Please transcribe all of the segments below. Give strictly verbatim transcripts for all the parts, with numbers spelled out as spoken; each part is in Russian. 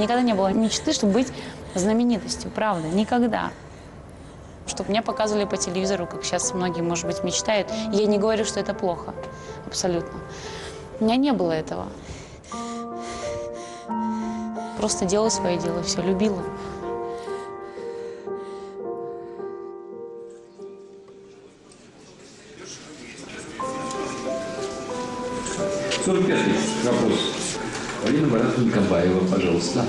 никогда не было мечты, чтобы быть знаменитостью, правда, никогда. Чтобы меня показывали по телевизору, как сейчас многие, может быть, мечтают. Я не говорю, что это плохо, абсолютно. У меня не было этого. Просто делала свое дело, все, любила. сорок пятый вопрос. Алина Маратовна Кабаева, пожалуйста.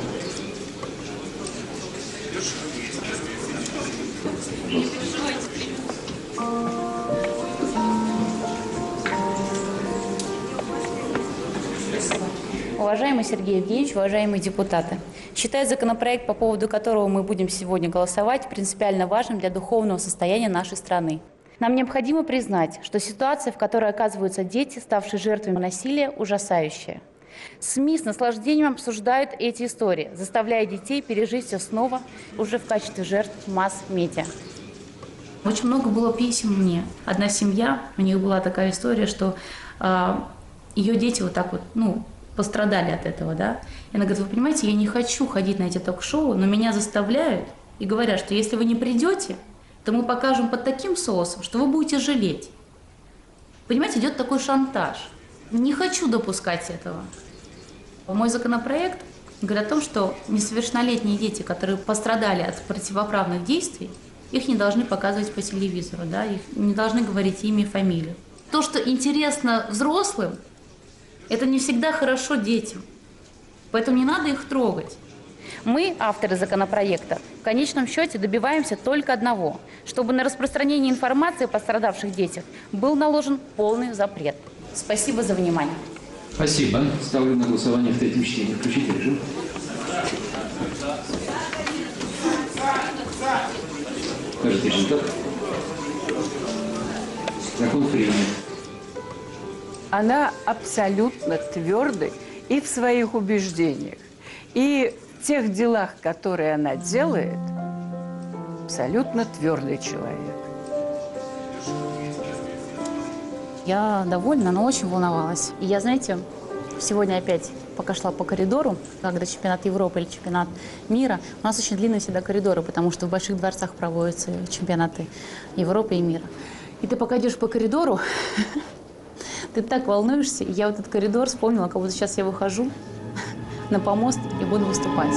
Уважаемый Сергей Евгеньевич, уважаемые депутаты, считаю законопроект, по поводу которого мы будем сегодня голосовать, принципиально важным для духовного состояния нашей страны. Нам необходимо признать, что ситуация, в которой оказываются дети, ставшие жертвами насилия, ужасающая. СМИ с наслаждением обсуждают эти истории, заставляя детей пережить все снова уже в качестве жертв масс-медиа. Очень много было писем мне. Одна семья, у них была такая история, что э, ее дети вот так вот, ну, пострадали от этого, да. И она говорит: вы понимаете, я не хочу ходить на эти ток-шоу, но меня заставляют и говорят, что если вы не придете, то мы покажем под таким соусом, что вы будете жалеть. Понимаете, идет такой шантаж. Не хочу допускать этого. Мой законопроект говорит о том, что несовершеннолетние дети, которые пострадали от противоправных действий, их не должны показывать по телевизору, да, их не должны говорить имя и фамилию. То, что интересно взрослым, это не всегда хорошо детям, поэтому не надо их трогать. Мы, авторы законопроекта, в конечном счете добиваемся только одного, чтобы на распространение информации о пострадавших детях был наложен полный запрет. Спасибо за внимание. Спасибо. Ставлю на голосование в третьем чтении. Включите режим. Покажите результат. Закон принят. Она абсолютно твердой и в своих убеждениях, и в тех делах, которые она делает, абсолютно твердый человек. Я довольна, но очень волновалась. И я, знаете, сегодня опять, пока шла по коридору, когда чемпионат Европы или чемпионат мира, у нас очень длинные всегда коридоры, потому что в больших дворцах проводятся чемпионаты Европы и мира. И ты пока идешь по коридору, ты так волнуешься. И я вот этот коридор вспомнила, как будто сейчас я выхожу на помост и буду выступать.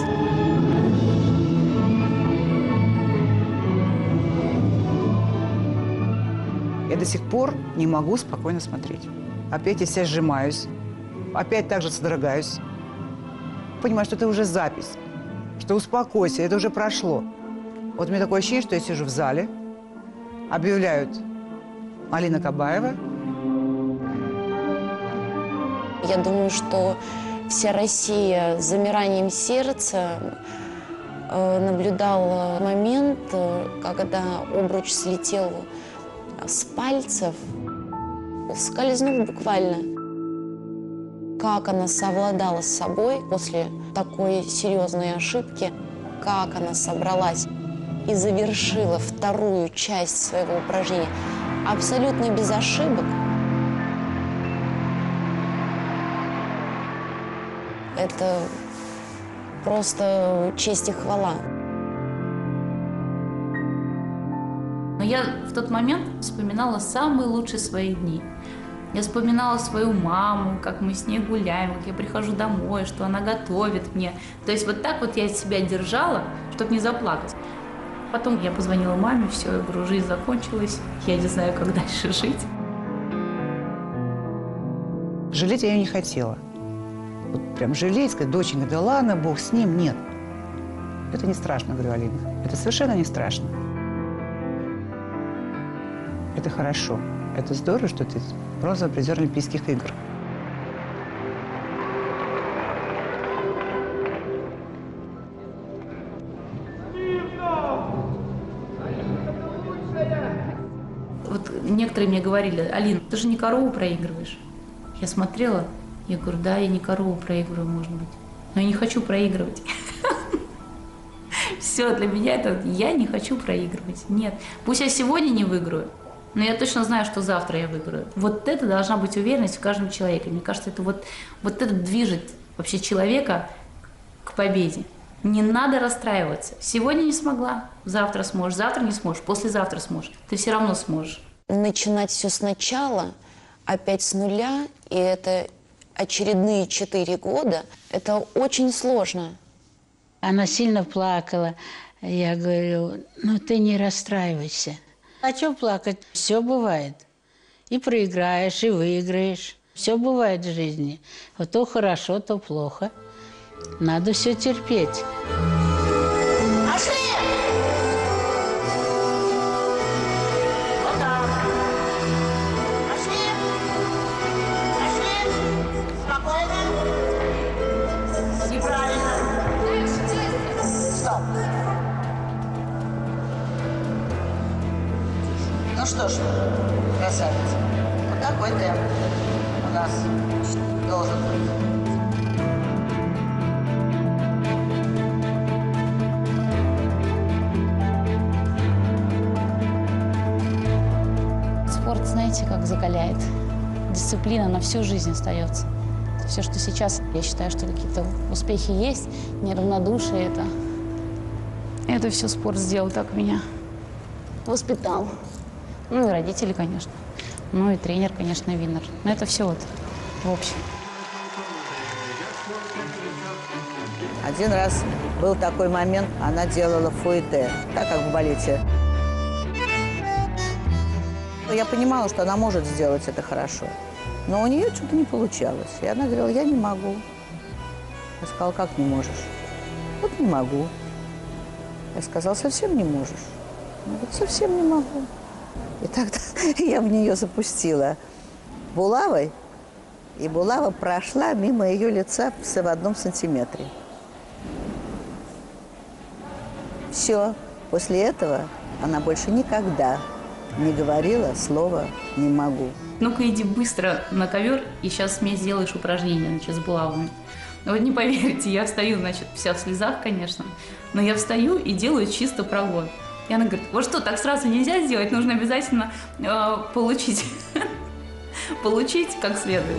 Я до сих пор не могу спокойно смотреть. Опять я себя сжимаюсь, опять так же содрогаюсь. Понимаю, что это уже запись, что успокойся, это уже прошло. Вот у меня такое ощущение, что я сижу в зале, объявляют Алина Кабаева. Я думаю, что вся Россия с замиранием сердца э, наблюдала момент, когда обруч слетел с пальцев, скользнув буквально. Как она совладала с собой после такой серьезной ошибки, как она собралась и завершила вторую часть своего упражнения абсолютно без ошибок. Это просто честь и хвала. Но я в тот момент вспоминала самые лучшие свои дни. Я вспоминала свою маму, как мы с ней гуляем, как я прихожу домой, что она готовит мне. То есть вот так вот я себя держала, чтобы не заплакать. Потом я позвонила маме, все, я говорю, жизнь закончилась, я не знаю, как дальше жить. Жалеть я ее не хотела. Вот прям жалеть, сказать, доченька, да ладно, Бог с ним, нет. Это не страшно, говорю, Алина. Это совершенно не страшно. Это хорошо. Это здорово, что ты бронзовый призер Олимпийских игр. Вот некоторые мне говорили: Алина, ты же не корову проигрываешь. Я смотрела, я говорю, да, я не корову проигрываю, может быть, но я не хочу проигрывать. Все, для меня это я не хочу проигрывать. Нет, пусть я сегодня не выиграю, но я точно знаю, что завтра я выиграю. Вот это должна быть уверенность в каждом человеке. Мне кажется, это вот, вот это движет вообще человека к к победе. Не надо расстраиваться. Сегодня не смогла, завтра сможешь, завтра не сможешь, послезавтра сможешь. Ты все равно сможешь. Начинать все сначала, опять с нуля, и это очередные четыре года, это очень сложно. Она сильно плакала. Я говорю, ну ты не расстраивайся. А что плакать? Все бывает. И проиграешь, и выиграешь. Все бывает в жизни. Вот то хорошо, то плохо. Надо все терпеть. Ну что ж, красавица, вот такой темп у нас должен быть. Спорт, знаете, как закаляет. Дисциплина на всю жизнь остается. Все, что сейчас, я считаю, что какие-то успехи есть, неравнодушие это. Это все спорт сделал так меня. Воспитал. Ну и родители, конечно. Ну и тренер, конечно, Виннер. Но это все вот в общем. Один раз был такой момент, она делала фуэте, так как в балете. Я понимала, что она может сделать это хорошо, но у нее что-то не получалось. И она говорила, я не могу. Я сказала, как не можешь? Вот не могу. Я сказала, совсем не можешь? Ну, вот совсем не могу. И тогда я в нее запустила булавой, и булава прошла мимо ее лица в одном сантиметре. Все. После этого она больше никогда не говорила слова «не могу». Ну-ка иди быстро на ковер и сейчас мне сделаешь упражнение, значит, с булавами. Ну вот не поверите, я встаю, значит, вся в слезах, конечно, но я встаю и делаю чисто прогон. И она говорит, вот что, так сразу нельзя сделать, нужно обязательно э, получить, получить как следует.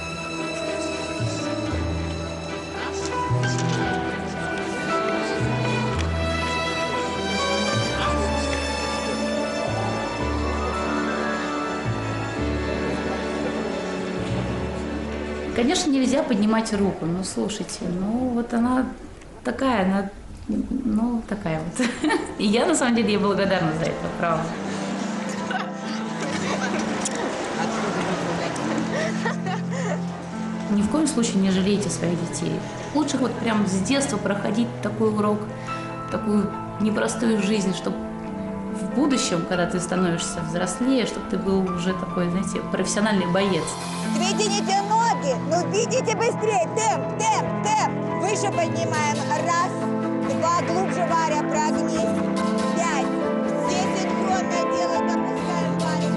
Конечно, нельзя поднимать руку, но слушайте, ну вот она такая, она, ну такая вот. И я на самом деле ей благодарна за это, правда. Ни в коем случае не жалейте своих детей. Лучше вот прям с детства проходить такой урок, такую непростую жизнь, чтобы в будущем, когда ты становишься взрослее, чтобы ты был уже такой, знаете, профессиональный боец. Вытяните ноги, ну видите быстрее, темп, темп, темп. Выше поднимаем, раз, два, глубже, Варя, прогнись, пять. Все синхронно делают, опускаем, Варя.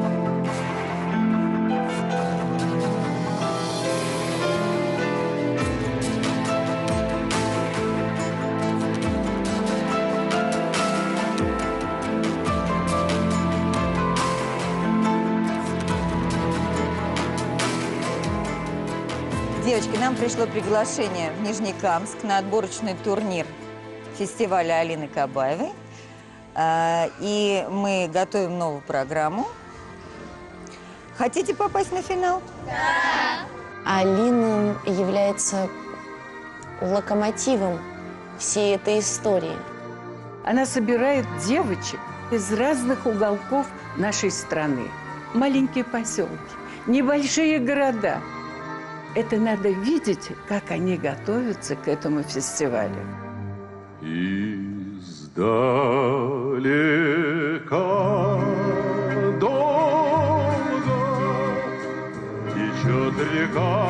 Девочки, нам пришло приглашение в Нижнекамск на отборочный турнир фестиваля Алины Кабаевой. И мы готовим новую программу. Хотите попасть на финал? Да! Алина является локомотивом всей этой истории. Она собирает девочек из разных уголков нашей страны. Маленькие поселки, небольшие города. Это надо видеть, как они готовятся к этому фестивалю. Издалека долго течет река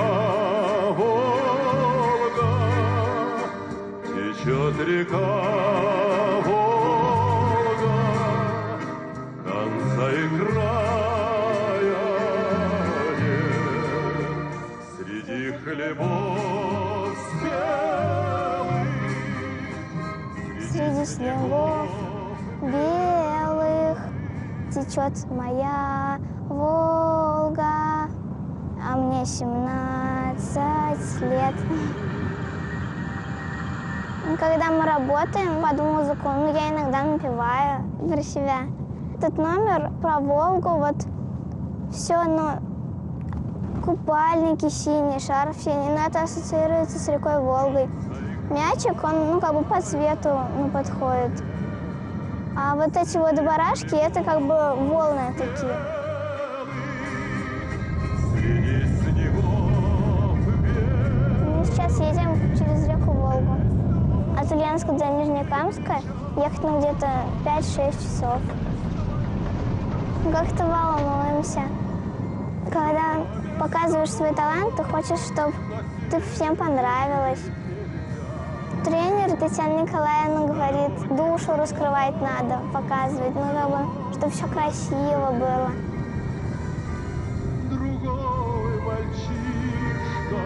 Волга, течет река Волга, конца и края нет, среди хлебов спелых. Среди снегов белых течет моя Волга, а мне семнадцать лет. Когда мы работаем под музыку, ну, я иногда напеваю про себя. Этот номер про Волгу, вот все, ну, купальники синие, шарф синий, но это ассоциируется с рекой Волгой. Мячик, он, ну, как бы по цвету, ну, подходит. А вот эти вот барашки, это как бы волны такие. Мы сейчас едем через реку Волгу. От Ульяновска до Нижнекамска ехать ну, где-то пять-шесть часов. Как-то волнуемся. Когда показываешь свой талант, ты хочешь, чтобы ты всем понравилась. Тренер Татьяна Николаевна говорит, душу раскрывать надо, показывать, ну, как бы, чтобы все красиво было. Другой мальчишка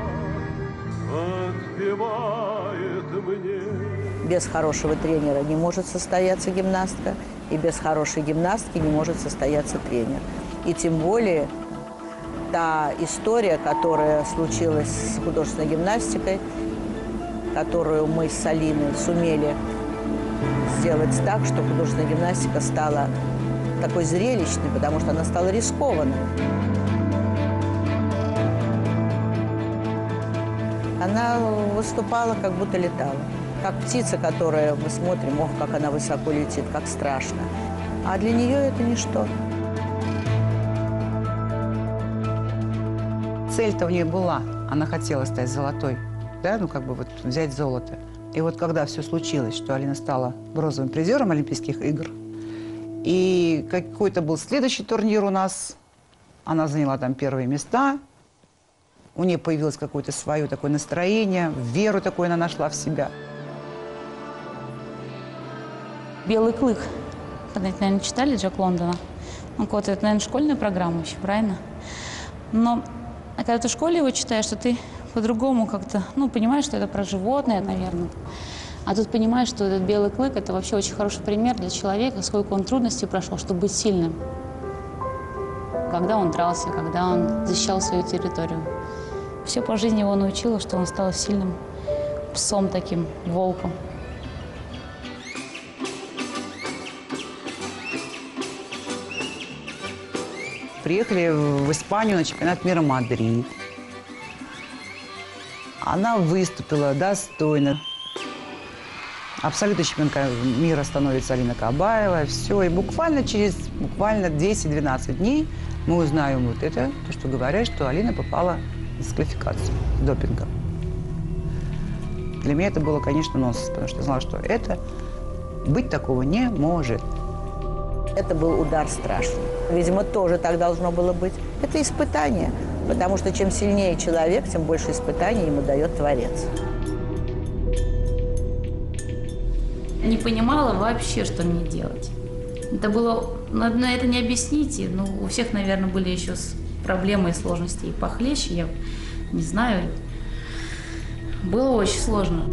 отпевает мне. Без хорошего тренера не может состояться гимнастка, и без хорошей гимнастки не может состояться тренер. И тем более та история, которая случилась с художественной гимнастикой, которую мы с Алиной сумели сделать так, что художественная гимнастика стала такой зрелищной, потому что она стала рискованной. Она выступала, как будто летала. Как птица, которая мы смотрим, ох, как она высоко летит, как страшно. А для нее это ничто. Цель-то у нее была. Она хотела стать золотой. Да, ну как бы вот взять золото. И вот когда все случилось, что Алина стала бронзовым призером Олимпийских игр, и какой-то был следующий турнир у нас, она заняла там первые места, у нее появилось какое-то свое такое настроение, веру такую она нашла в себя. «Белый клык». Когда-нибудь, наверное, читали Джек Лондона? Ну, вот это, наверное, школьная программа еще, правильно? Но когда ты в школе его читаешь, то ты по-другому как-то, ну, понимаешь, что это про животное, наверное. А тут понимаешь, что этот белый клык – это вообще очень хороший пример для человека, сколько он трудностей прошел, чтобы быть сильным. Когда он дрался, когда он защищал свою территорию. Все по жизни его научило, что он стал сильным псом таким, волком. Приехали в Испанию на чемпионат мира Мадрид. Она выступила достойно. Абсолютно чемпионка мира становится Алина Кабаева. Все. И буквально через буквально десять-двенадцать дней мы узнаем вот это, то, что говорят, что Алина попала в дисквалификацию допинга. Для меня это было, конечно, нонсенс, потому что я знала, что это быть такого не может. Это был удар страшный. Видимо, тоже так должно было быть. Это испытание, потому что чем сильнее человек, тем больше испытаний ему дает Творец. Не понимала вообще, что мне делать. Это было, на это не объясните, но у всех, наверное, были еще проблемы и сложности и похлеще, я не знаю. Было очень сложно.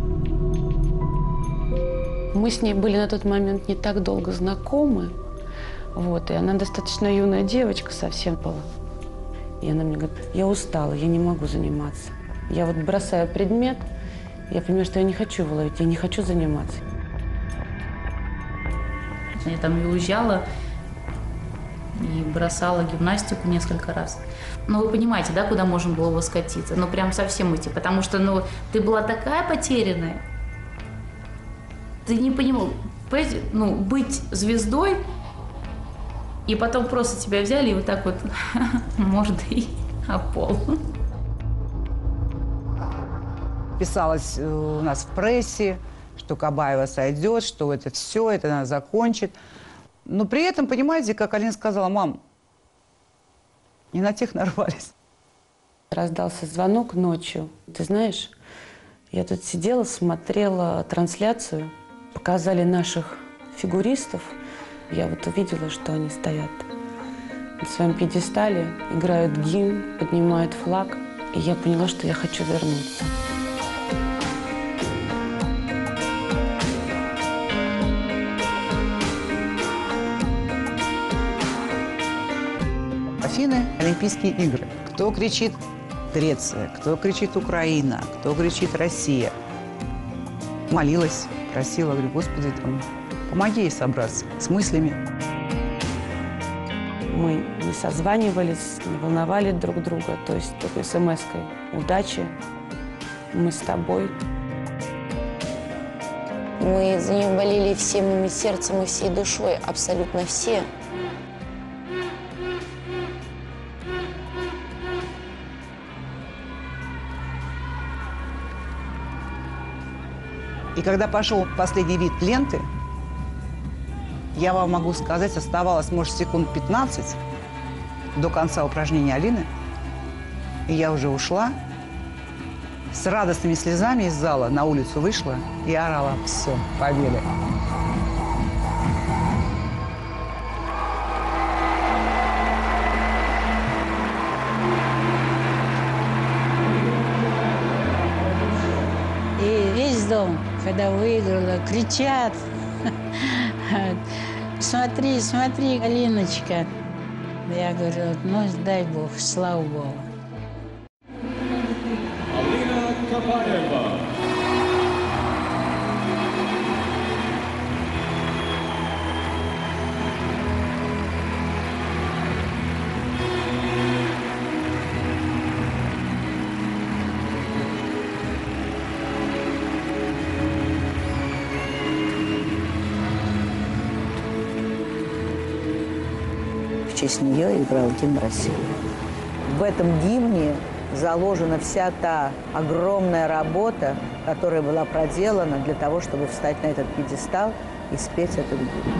Мы с ней были на тот момент не так долго знакомы, вот, и она достаточно юная девочка совсем была. И она мне говорит, я устала, я не могу заниматься. Я вот бросаю предмет, я понимаю, что я не хочу его ловить, я не хочу заниматься. Я там и уезжала, и бросала гимнастику несколько раз. Ну, вы понимаете, да, куда можно было бы скатиться? Ну, прям совсем уйти, потому что, ну, ты была такая потерянная. Ты не понимал, понимаете, ну, быть звездой, и потом просто тебя взяли и вот так вот, может, и о пол. Писалось у нас в прессе, что Кабаева сойдет, что это все, это она закончит. Но при этом, понимаете, как Алина сказала, мам, не на тех нарвались. Раздался звонок ночью. Ты знаешь, я тут сидела, смотрела трансляцию, показали наших фигуристов. Я вот увидела, что они стоят на своем пьедестале, играют гимн, поднимают флаг. И я поняла, что я хочу вернуться. Афины – Олимпийские игры. Кто кричит Греция, кто кричит Украина, кто кричит Россия. молилась, просила, говорю, Господи, там, помоги ей собраться с мыслями. Мы не созванивались, не волновали друг друга. То есть такой смс-кой: удачи, мы с тобой. Мы за нее болели всем сердцем и всей душой, абсолютно все. И когда пошел последний вид ленты, я вам могу сказать, оставалось, может, секунд пятнадцать до конца упражнения Алины. И я уже ушла. С радостными слезами из зала на улицу вышла и орала: все, победа. И весь дом, когда выиграла, кричат: смотри, смотри, Алиночка. Я говорю, ну дай Бог, слава Богу. Алина Кабаева. В честь нее играл гимн России. В этом гимне заложена вся та огромная работа, которая была проделана для того, чтобы встать на этот пьедестал и спеть этот гимн.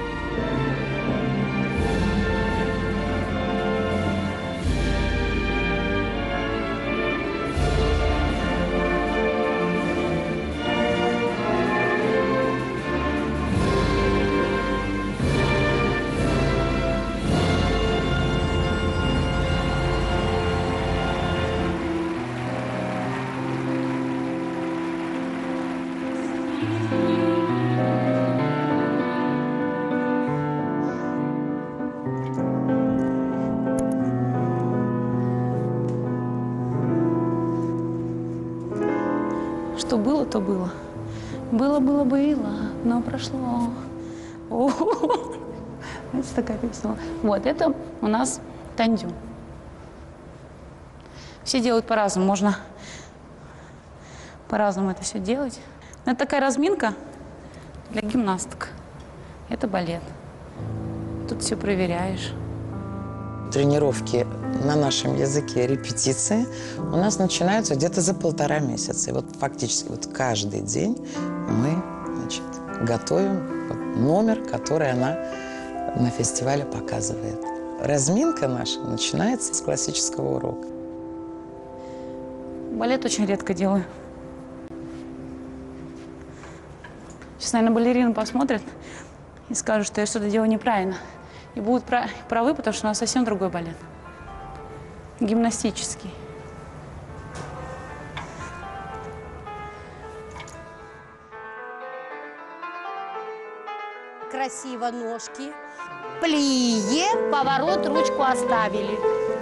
Что было, то было. Было, было, было, но прошло. О-о-о. Это такая песня. Вот, это у нас тандю. Все делают по-разному. Можно по-разному это все делать. Это такая разминка для гимнасток. Это балет. Тут все проверяешь. Тренировки на нашем языке, репетиции у нас начинаются где-то за полтора месяца. И вот фактически вот каждый день мы, значит, готовим вот номер, который она на фестивале показывает. Разминка наша начинается с классического урока. Балет очень редко делаю. Сейчас, наверное, балерины посмотрят и скажут, что я что-то делаю неправильно. И будут правы, потому что у нас совсем другой балет. Гимнастический. Красиво ножки. Плие, поворот, ручку оставили.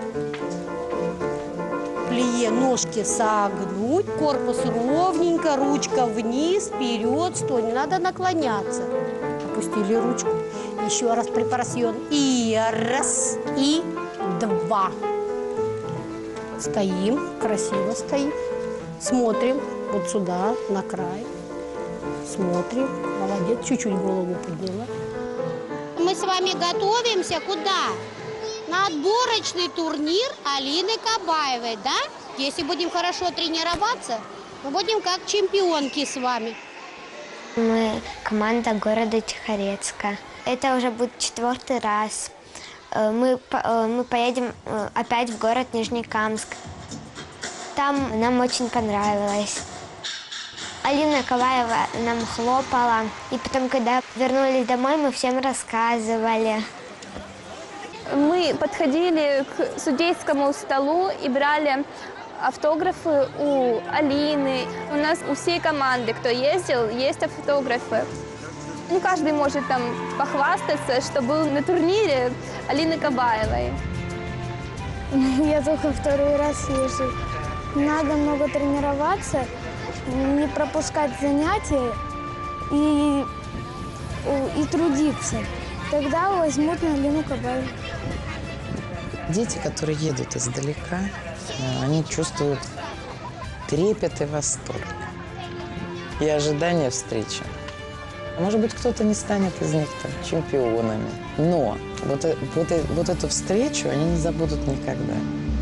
Плие, ножки согнуть, корпус ровненько, ручка вниз, вперед, стой, не надо наклоняться. Опустили ручку. Еще раз препарасьон. И раз, и два. Стоим, красиво стоим. Смотрим вот сюда, на край. Смотрим. Молодец, чуть-чуть голову подняла. Мы с вами готовимся куда? На отборочный турнир Алины Кабаевой, да? Если будем хорошо тренироваться, мы будем как чемпионки с вами. Мы команда города Тихорецка. Это уже будет четвертый раз. Мы, мы поедем опять в город Нижнекамск. Там нам очень понравилось. Алина Кабаева нам хлопала. И потом, когда вернулись домой, мы всем рассказывали. Мы подходили к судейскому столу и брали автографы у Алины. У нас у всей команды, кто ездил, есть автографы. Ну, каждый может там похвастаться, что был на турнире Алины Кабаевой. Я только второй раз езжу. Надо много тренироваться, не пропускать занятия и, и трудиться. Тогда возьмут на Алину Кабаеву. Дети, которые едут издалека, они чувствуют трепет и восторг. И ожидание встречи. Может быть, кто-то не станет из них там, чемпионами. Но вот, вот, вот эту встречу они не забудут никогда.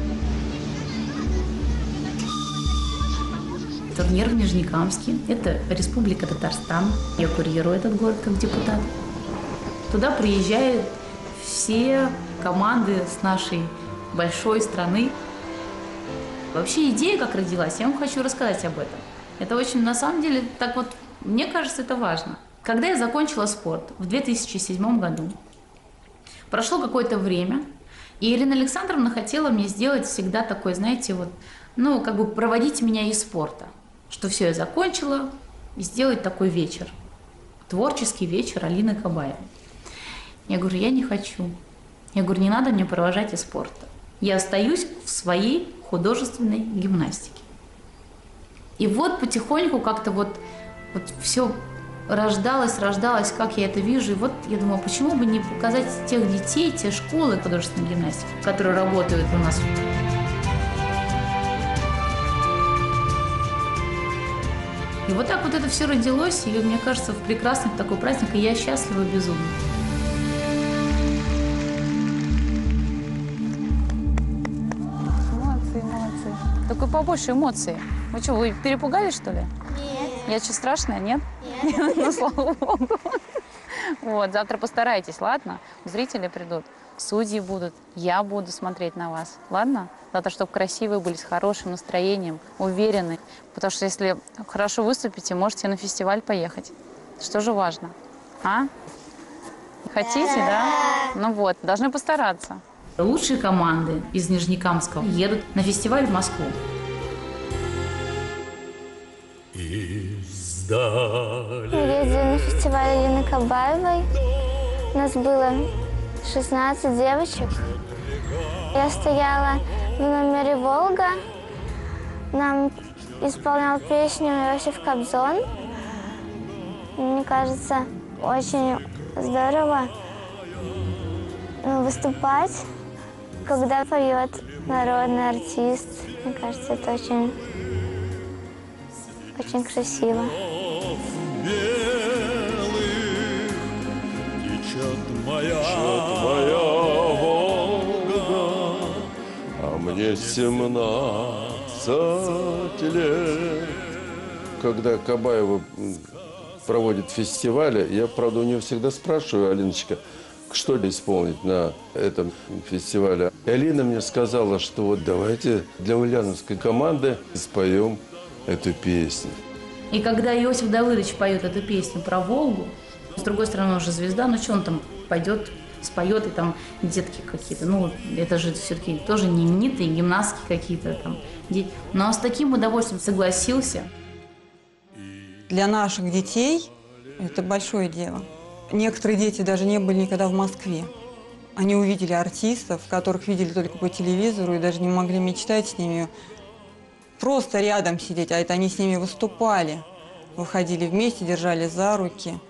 Турнир в Нижнекамске. Это Республика Татарстан. Я курирую этот город как депутат. Туда приезжают все команды с нашей большой страны. Вообще идея как родилась, я вам хочу рассказать об этом. Это очень, на самом деле, так вот, мне кажется, это важно. Когда я закончила спорт в две тысячи седьмом году, прошло какое-то время, и Ирина Александровна хотела мне сделать всегда такой, знаете, вот, ну, как бы проводить меня из спорта. Что все, я закончила, и сделать такой вечер. Творческий вечер Алины Кабаевой. Я говорю, я не хочу. Я говорю, не надо мне провожать из спорта. Я остаюсь в своей художественной гимнастике. И вот потихоньку как-то вот, вот все рождалось, рождалось, как я это вижу. И вот я думала, почему бы не показать тех детей, те школы художественной гимнастики, которые работают у нас. И вот так вот это все родилось, и мне кажется, в прекрасный такой праздник, и я счастлива безумно. Молодцы, молодцы. Только побольше эмоций. Вы что, вы перепугались, что ли? Нет. Я что, страшная, нет? Нет. Ну, слава богу. Вот, завтра постарайтесь, ладно? Зрители придут, судьи будут, я буду смотреть на вас, ладно? Завтра, чтобы красивые были, с хорошим настроением, уверены. Потому что если хорошо выступите, можете на фестиваль поехать. Что же важно? А? Хотите, да? Ну вот, должны постараться. Лучшие команды из Нижнекамска едут на фестиваль в Москву. Мы ездили на фестиваль Алины Кабаевой. У нас было шестнадцать девочек. Я стояла в номере «Волга». Нам исполнял песню Иосиф Кобзон. Мне кажется, очень здорово выступать, когда поет народный артист. Мне кажется, это очень, очень красиво. Течет моя, течет моя Волга, а мне семнадцать лет. Когда Кабаева проводит фестивали, я, правда, у нее всегда спрашиваю, Алиночка, что ли исполнить на этом фестивале. И Алина мне сказала, что вот давайте для ульяновской команды споем эту песню. И когда Иосиф Давыдович поет эту песню про Волгу, с другой стороны, он же звезда, ну что он там пойдет, споет, и там детки какие-то, ну это же все-таки тоже не именитые, гимнастки какие-то там. Но с таким удовольствием согласился. Для наших детей это большое дело. Некоторые дети даже не были никогда в Москве. Они увидели артистов, которых видели только по телевизору, и даже не могли мечтать с ними просто рядом сидеть, а это они с ними выступали. Выходили вместе, держали за руки.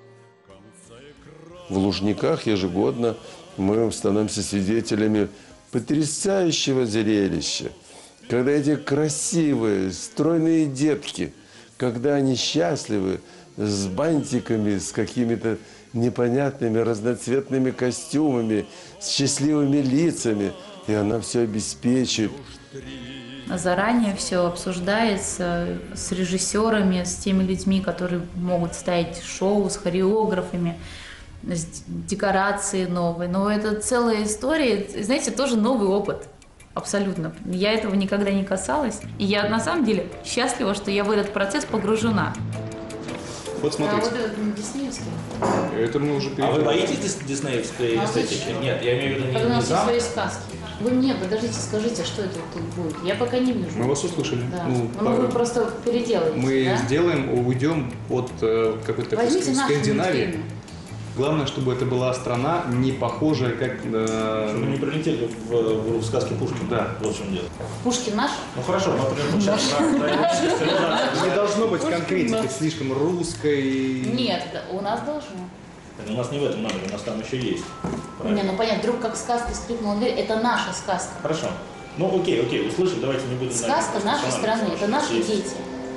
В Лужниках ежегодно мы становимся свидетелями потрясающего зрелища. Когда эти красивые, стройные детки, когда они счастливы, с бантиками, с какими-то непонятными разноцветными костюмами, с счастливыми лицами, и она все обеспечит. Заранее все обсуждается с режиссерами, с теми людьми, которые могут ставить шоу, с хореографами, с декорации новые. Но это целая история, знаете, тоже новый опыт. Абсолютно. Я этого никогда не касалась. И я на самом деле счастлива, что я в этот процесс погружена. Вот смотрите. А вот это диснеевский. Это мы уже А вы боитесь дис диснеевской а эстетики? Нет, я имею в виду не, Когда у не нас есть замок. свои сказки. Вы мне, подождите, скажите, что это тут будет? Я пока не вижу. Мы вас услышали. Да. Ну, Ну, по- вы просто переделаете, Мы да? сделаем, уйдем от э, какой-то такой Возьмите наши Скандинавии. мультфильмы. Главное, чтобы это была страна, не похожая, как... Э... Чтобы не прилетели в, в, в сказке Пушкина. Да. Вот в чем дело. Пушкин наш? Ну хорошо, например, сейчас. Не должно быть конкретики слишком русской. Нет, у нас должно. У нас не в этом надо, у нас там еще есть. Не, ну понятно, вдруг как в сказке скрипнула дверь, это наша сказка. Хорошо. Ну окей, окей, услышим, давайте не будем... Сказка нашей страны, это наши дети.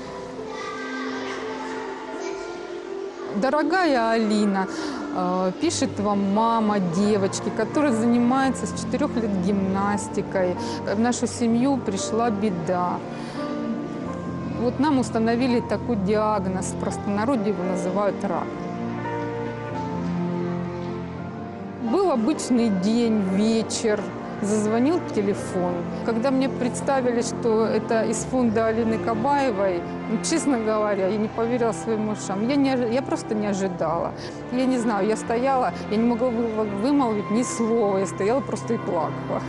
Дорогая Алина, э, пишет вам мама девочки, которая занимается с четырех лет гимнастикой. В нашу семью пришла беда. Вот нам установили такой диагноз, в простонародье его называют рак. Был обычный день, вечер, зазвонил телефон. Когда мне представили, что это из фонда Алины Кабаевой, ну, честно говоря, я не поверила своим ушам. Я, не, я просто не ожидала. Я не знаю, я стояла, я не могла вымолвить ни слова, я стояла просто и плакала.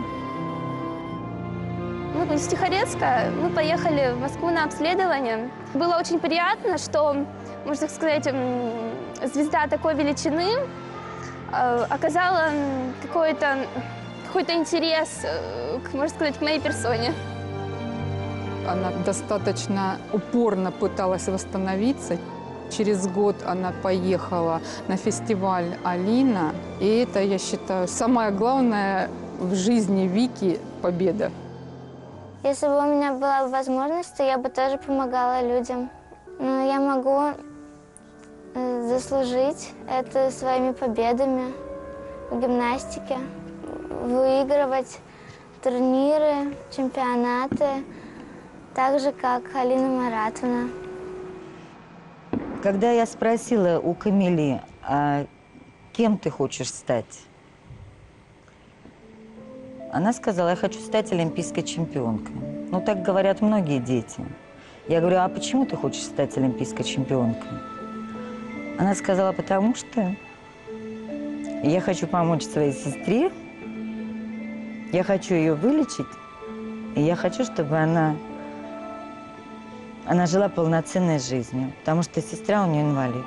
Мы из Тихорецка, мы поехали в Москву на обследование. Было очень приятно, что, можно сказать, звезда такой величины оказала какой-то какой-то интерес, можно сказать, к моей персоне. Она достаточно упорно пыталась восстановиться. Через год она поехала на фестиваль «Алина». И это, я считаю, самое главное в жизни Вики – победа. Если бы у меня была возможность, то я бы тоже помогала людям. Но я могу заслужить это своими победами в гимнастике, выигрывать турниры, чемпионаты, так же, как Алина Маратовна. Когда я спросила у Камили, а кем ты хочешь стать, она сказала, я хочу стать олимпийской чемпионкой. Ну, так говорят многие дети. Я говорю, а почему ты хочешь стать олимпийской чемпионкой? Она сказала, потому что я хочу помочь своей сестре, я хочу ее вылечить, и я хочу, чтобы она, она жила полноценной жизнью, потому что сестра у нее инвалид.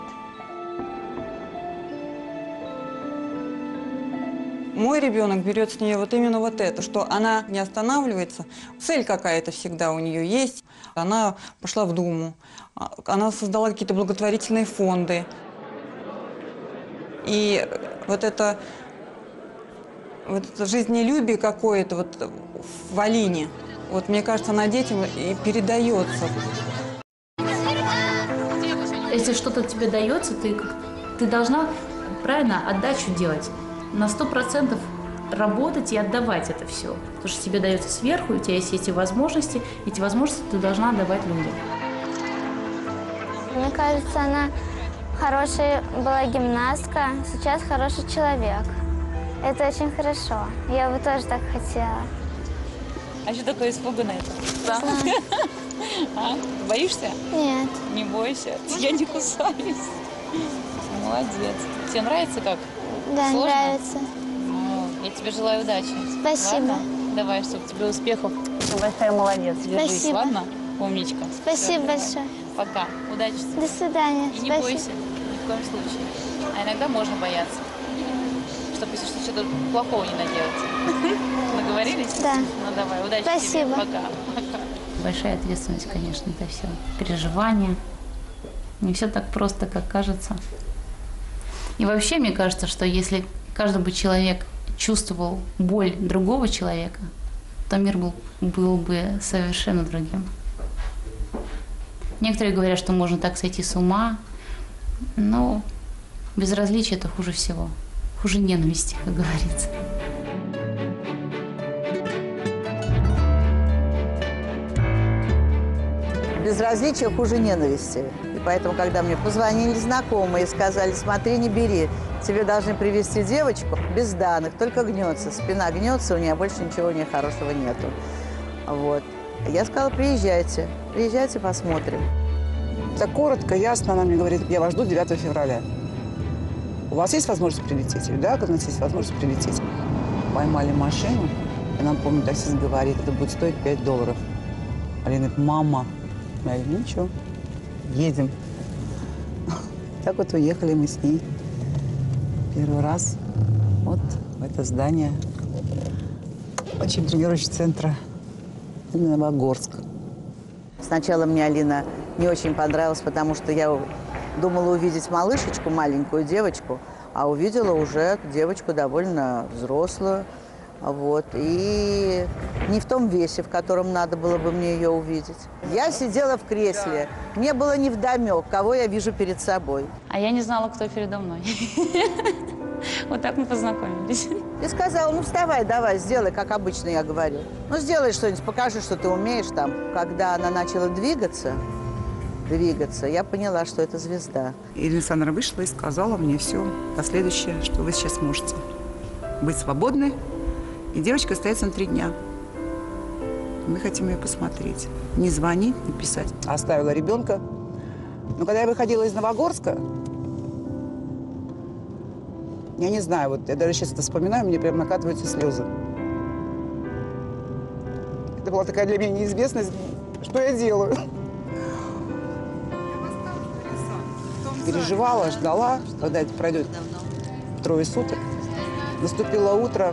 Мой ребенок берет с нее вот именно вот это, что она не останавливается, цель какая-то всегда у нее есть. Она пошла в Думу, она создала какие-то благотворительные фонды. И вот это, вот это жизнелюбие какое-то вот в Алине, вот мне кажется, она детям и передается. Если что-то тебе дается, ты, ты должна правильно отдачу делать. На сто процентов работать и отдавать это все. Потому что тебе дается сверху, у тебя есть эти возможности, эти возможности ты должна отдавать людям. Мне кажется, она хорошая была гимнастка, сейчас хороший человек. Это очень хорошо. Я бы тоже так хотела. А что такое испуганная? Да. А? Боишься? Нет. Не бойся. Я не кусаюсь. Молодец. Тебе нравится как? Да, Сложно? нравится. Ну, я тебе желаю удачи. Спасибо. Ладно? Давай, чтобы тебе успехов. Ты большая молодец. Держись, Спасибо. ладно? Умничка. Спасибо Всё, большое. Пока. Удачи тебе. До свидания. И не Спасибо. бойся, ни в коем случае. А иногда можно бояться. Чтобы, если что, что-то плохого не наделать. Договорились? Да. Ну давай, удачи Спасибо. тебе. Пока. Пока. Большая ответственность, конечно, это все. Переживания. Не все так просто, как кажется. И вообще, мне кажется, что если каждый бы человек чувствовал боль другого человека, то мир был, был бы совершенно другим. Некоторые говорят, что можно так сойти с ума, но безразличие – это хуже всего. Хуже ненависти, как говорится. Безразличие хуже ненависти. И поэтому, когда мне позвонили знакомые и сказали, смотри, не бери, тебе должны привезти девочку без данных, только гнется, спина гнется, у нее больше ничего у нее хорошего нету. Вот. Я сказала, приезжайте, приезжайте, посмотрим. Так коротко, ясно, она мне говорит, я вас жду девятого февраля. У вас есть возможность прилететь? Я говорю, да, у нас есть возможность прилететь. Поймали машину, и нам, помню, таксист говорит, это будет стоить пять долларов. Алина говорит, мама. Я говорю, ничего, едем. Так вот уехали мы с ней. Первый раз вот в это здание учебно-тренировочного центра Новогорск. Сначала мне Алина не очень понравилась, потому что я думала увидеть малышечку, маленькую девочку, а увидела уже девочку довольно взрослую. Вот. И не в том весе, в котором надо было бы мне ее увидеть. Я сидела в кресле. Мне было невдомек, кого я вижу перед собой. А я не знала, кто передо мной. Вот так мы познакомились. И сказала, ну вставай, давай, сделай, как обычно я говорю. Ну сделай что-нибудь, покажи, что ты умеешь там. Когда она начала двигаться, двигаться, я поняла, что это звезда. И Александра вышла и сказала мне все последующее, что вы сейчас можете быть свободны. И девочка остается на три дня. Мы хотим ее посмотреть. Не звонить, не писать. Оставила ребенка. Но когда я выходила из Новогорска, я не знаю, вот я даже сейчас это вспоминаю, мне прям накатываются слезы. Это была такая для меня неизвестность, что я делаю. Переживала, ждала, когда это пройдет трое суток. Наступило утро.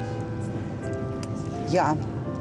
Я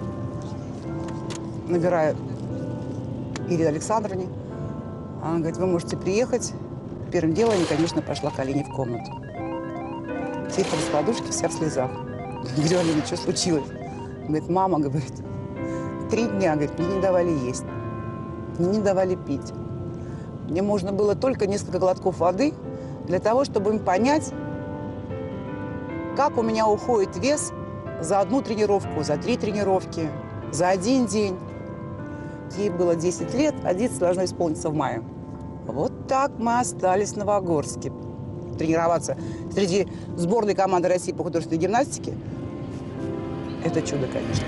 набираю Ирине Александровне. Она говорит, вы можете приехать. Первым делом я, конечно, пошла к Алине в комнату. Сидит на раскладушке, вся в слезах. Говорю, Алина, что случилось? Она говорит, мама, говорит, три дня, говорит, мне не давали есть, мне не давали пить. Мне можно было только несколько глотков воды для того, чтобы им понять, как у меня уходит вес за одну тренировку, за три тренировки, за один день. Ей было десять лет, а детство должно исполниться в мае. Вот так мы остались в Новогорске. Тренироваться среди сборной команды России по художественной гимнастике – это чудо, конечно.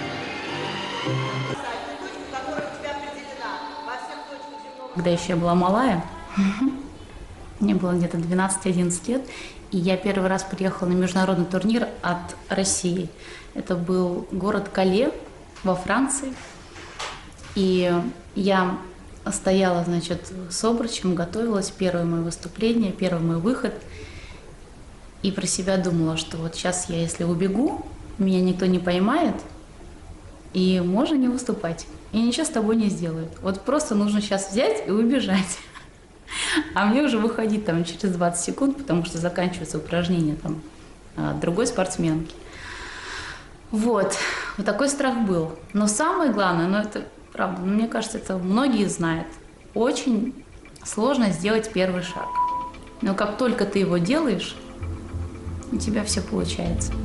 Когда еще я была малая, мне было где-то двенадцать-одиннадцать лет, и я первый раз приехала на международный турнир от России. Это был город Кале во Франции. И я стояла, значит, с обручем, готовилась, первое мое выступление, первый мой выход. И про себя думала, что вот сейчас я, если убегу, меня никто не поймает, и можно не выступать. И ничего с тобой не сделают. Вот просто нужно сейчас взять и убежать. А мне уже выходить там через двадцать секунд, потому что заканчивается упражнение там другой спортсменки. Вот. Вот такой страх был. Но самое главное, ну это правда, ну, мне кажется, это многие знают, очень сложно сделать первый шаг. Но как только ты его делаешь, у тебя все получается.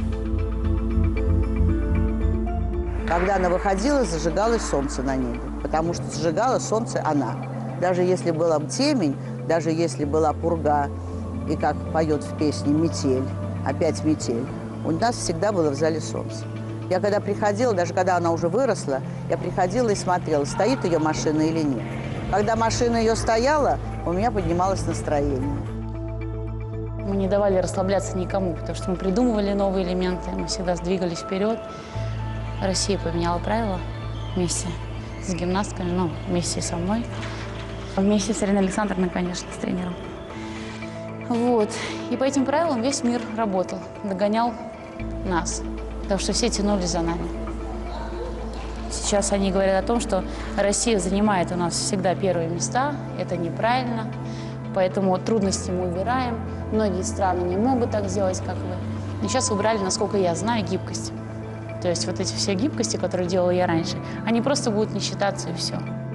Когда она выходила, зажигалось солнце на небе, потому что зажигало солнце она. Даже если была темень, даже если была пурга, и как поет в песне «Метель», опять метель, у нас всегда было в зале солнце. Я когда приходила, даже когда она уже выросла, я приходила и смотрела, стоит ее машина или нет. Когда машина ее стояла, у меня поднималось настроение. Мы не давали расслабляться никому, потому что мы придумывали новые элементы, мы всегда сдвигались вперед. Россия поменяла правила вместе с гимнастками, ну, вместе со мной. Вместе с Ириной Александровной, конечно, с тренером. Вот. И по этим правилам весь мир работал, догонял нас, потому что все тянулись за нами. Сейчас они говорят о том, что Россия занимает у нас всегда первые места. Это неправильно, поэтому трудности мы убираем. Многие страны не могут так сделать, как вы. И сейчас убрали, насколько я знаю, гибкость. То есть вот эти все гибкости, которые делала я раньше, они просто будут не считаться, и все.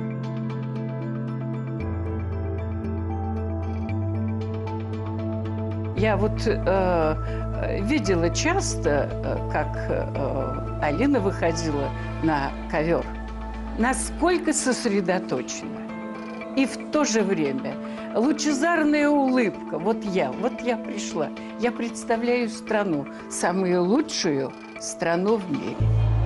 Я вот э, видела часто, э, как э, Алина выходила на ковер, насколько сосредоточена. И в то же время лучезарная улыбка. Вот я, вот я пришла. Я представляю страну, самую лучшую страну в мире.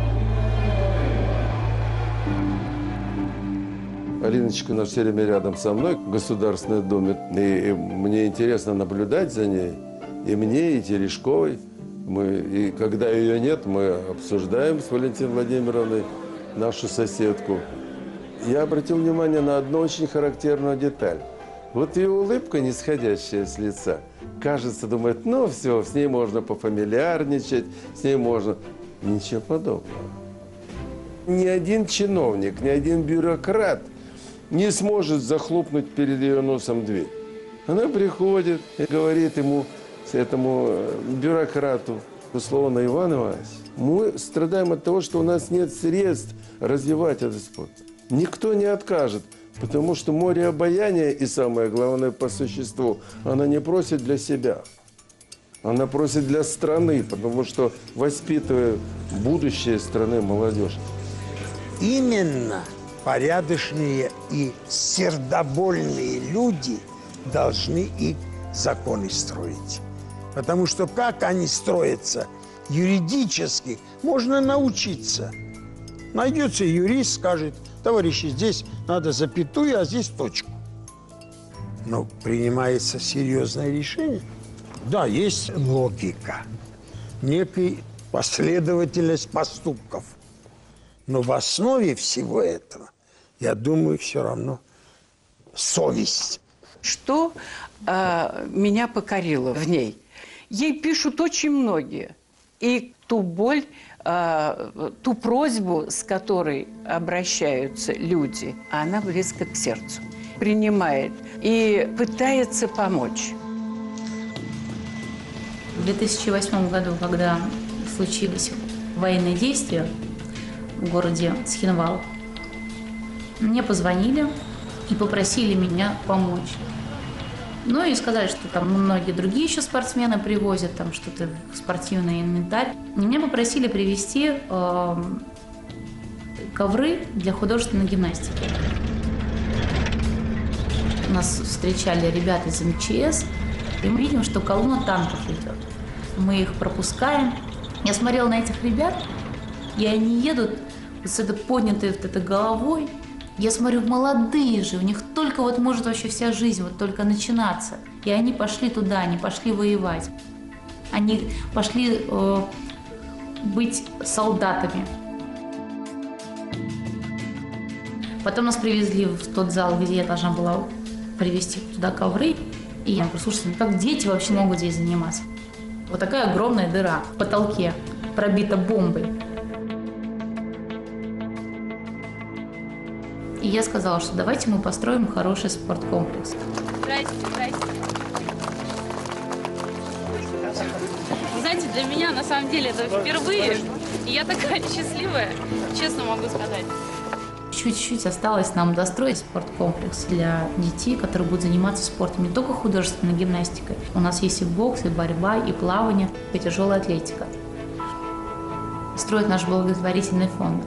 Алиночка у нас все время рядом со мной в Государственном Думе. И, и мне интересно наблюдать за ней. И мне, и Терешковой. Мы, и когда ее нет, мы обсуждаем с Валентиной Владимировной нашу соседку. Я обратил внимание на одну очень характерную деталь. Вот ее улыбка, не сходящая с лица, кажется, думает, ну все, с ней можно пофамильярничать, с ней можно... Ничего подобного. Ни один чиновник, ни один бюрократ не сможет захлопнуть перед ее носом дверь. Она приходит и говорит ему, этому бюрократу, условно, Иван Иванович, мы страдаем от того, что у нас нет средств развивать этот спорт. Никто не откажет, потому что море обаяния, и самое главное по существу, она не просит для себя. Она просит для страны, потому что воспитывая будущее страны молодежь. Именно порядочные и сердобольные люди должны и законы строить. Потому что как они строятся юридически, можно научиться. Найдется юрист, скажет, товарищи, здесь надо запятую, а здесь точку. Но принимается серьезное решение. Да, есть логика, некая последовательность поступков. Но в основе всего этого, я думаю, все равно совесть. Что э, меня покорило в ней? Ей пишут очень многие. И ту боль, э, ту просьбу, с которой обращаются люди, она близко к сердцу. Принимает и пытается помочь. В две тысячи восьмом году, когда случились военные действия в городе Цхинвал, мне позвонили и попросили меня помочь. Ну и сказали, что там многие другие еще спортсмены привозят там что-то, спортивный инвентарь. И меня попросили привезти э, ковры для художественной гимнастики. Нас встречали ребята из эм че эс, и мы видим, что колонна танков идет. Мы их пропускаем. Я смотрела на этих ребят, и они едут с этой поднятой вот этой головой. Я смотрю, молодые же, у них только вот может вообще вся жизнь вот только начинаться. И они пошли туда, они пошли воевать. Они пошли э, быть солдатами. Потом нас привезли в тот зал, где я должна была привезти туда ковры. И я говорю, слушайте, ну как дети вообще могут здесь заниматься? Вот такая огромная дыра в потолке, пробита бомбой. И я сказала, что давайте мы построим хороший спорткомплекс. Здрасте, здрасте. Знаете, для меня на самом деле это впервые. И я такая счастливая, честно могу сказать. Чуть-чуть осталось нам достроить спорткомплекс для детей, которые будут заниматься спортом, не только художественной гимнастикой. У нас есть и бокс, и борьба, и плавание, и тяжелая атлетика. Строит наш благотворительный фонд.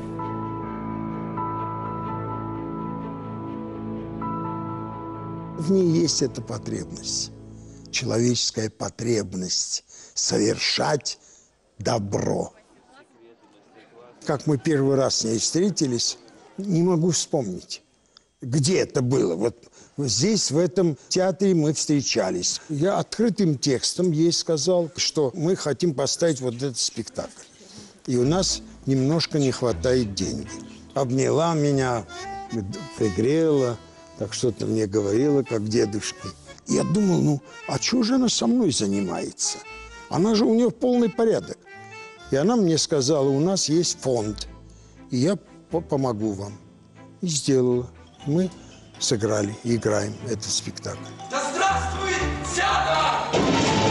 В ней есть эта потребность, человеческая потребность совершать добро. Как мы первый раз с ней встретились, не могу вспомнить, где это было. Вот здесь, в этом театре мы встречались. Я открытым текстом ей сказал, что мы хотим поставить вот этот спектакль. И у нас немножко не хватает денег. Обняла меня, пригрела, так что-то мне говорила, как дедушке. И я думал, ну, а чего же она со мной занимается? Она же, у нее полный порядок. И она мне сказала, у нас есть фонд, и я помогу вам. И сделала. Мы сыграли, играем этот спектакль. Да здравствует театр!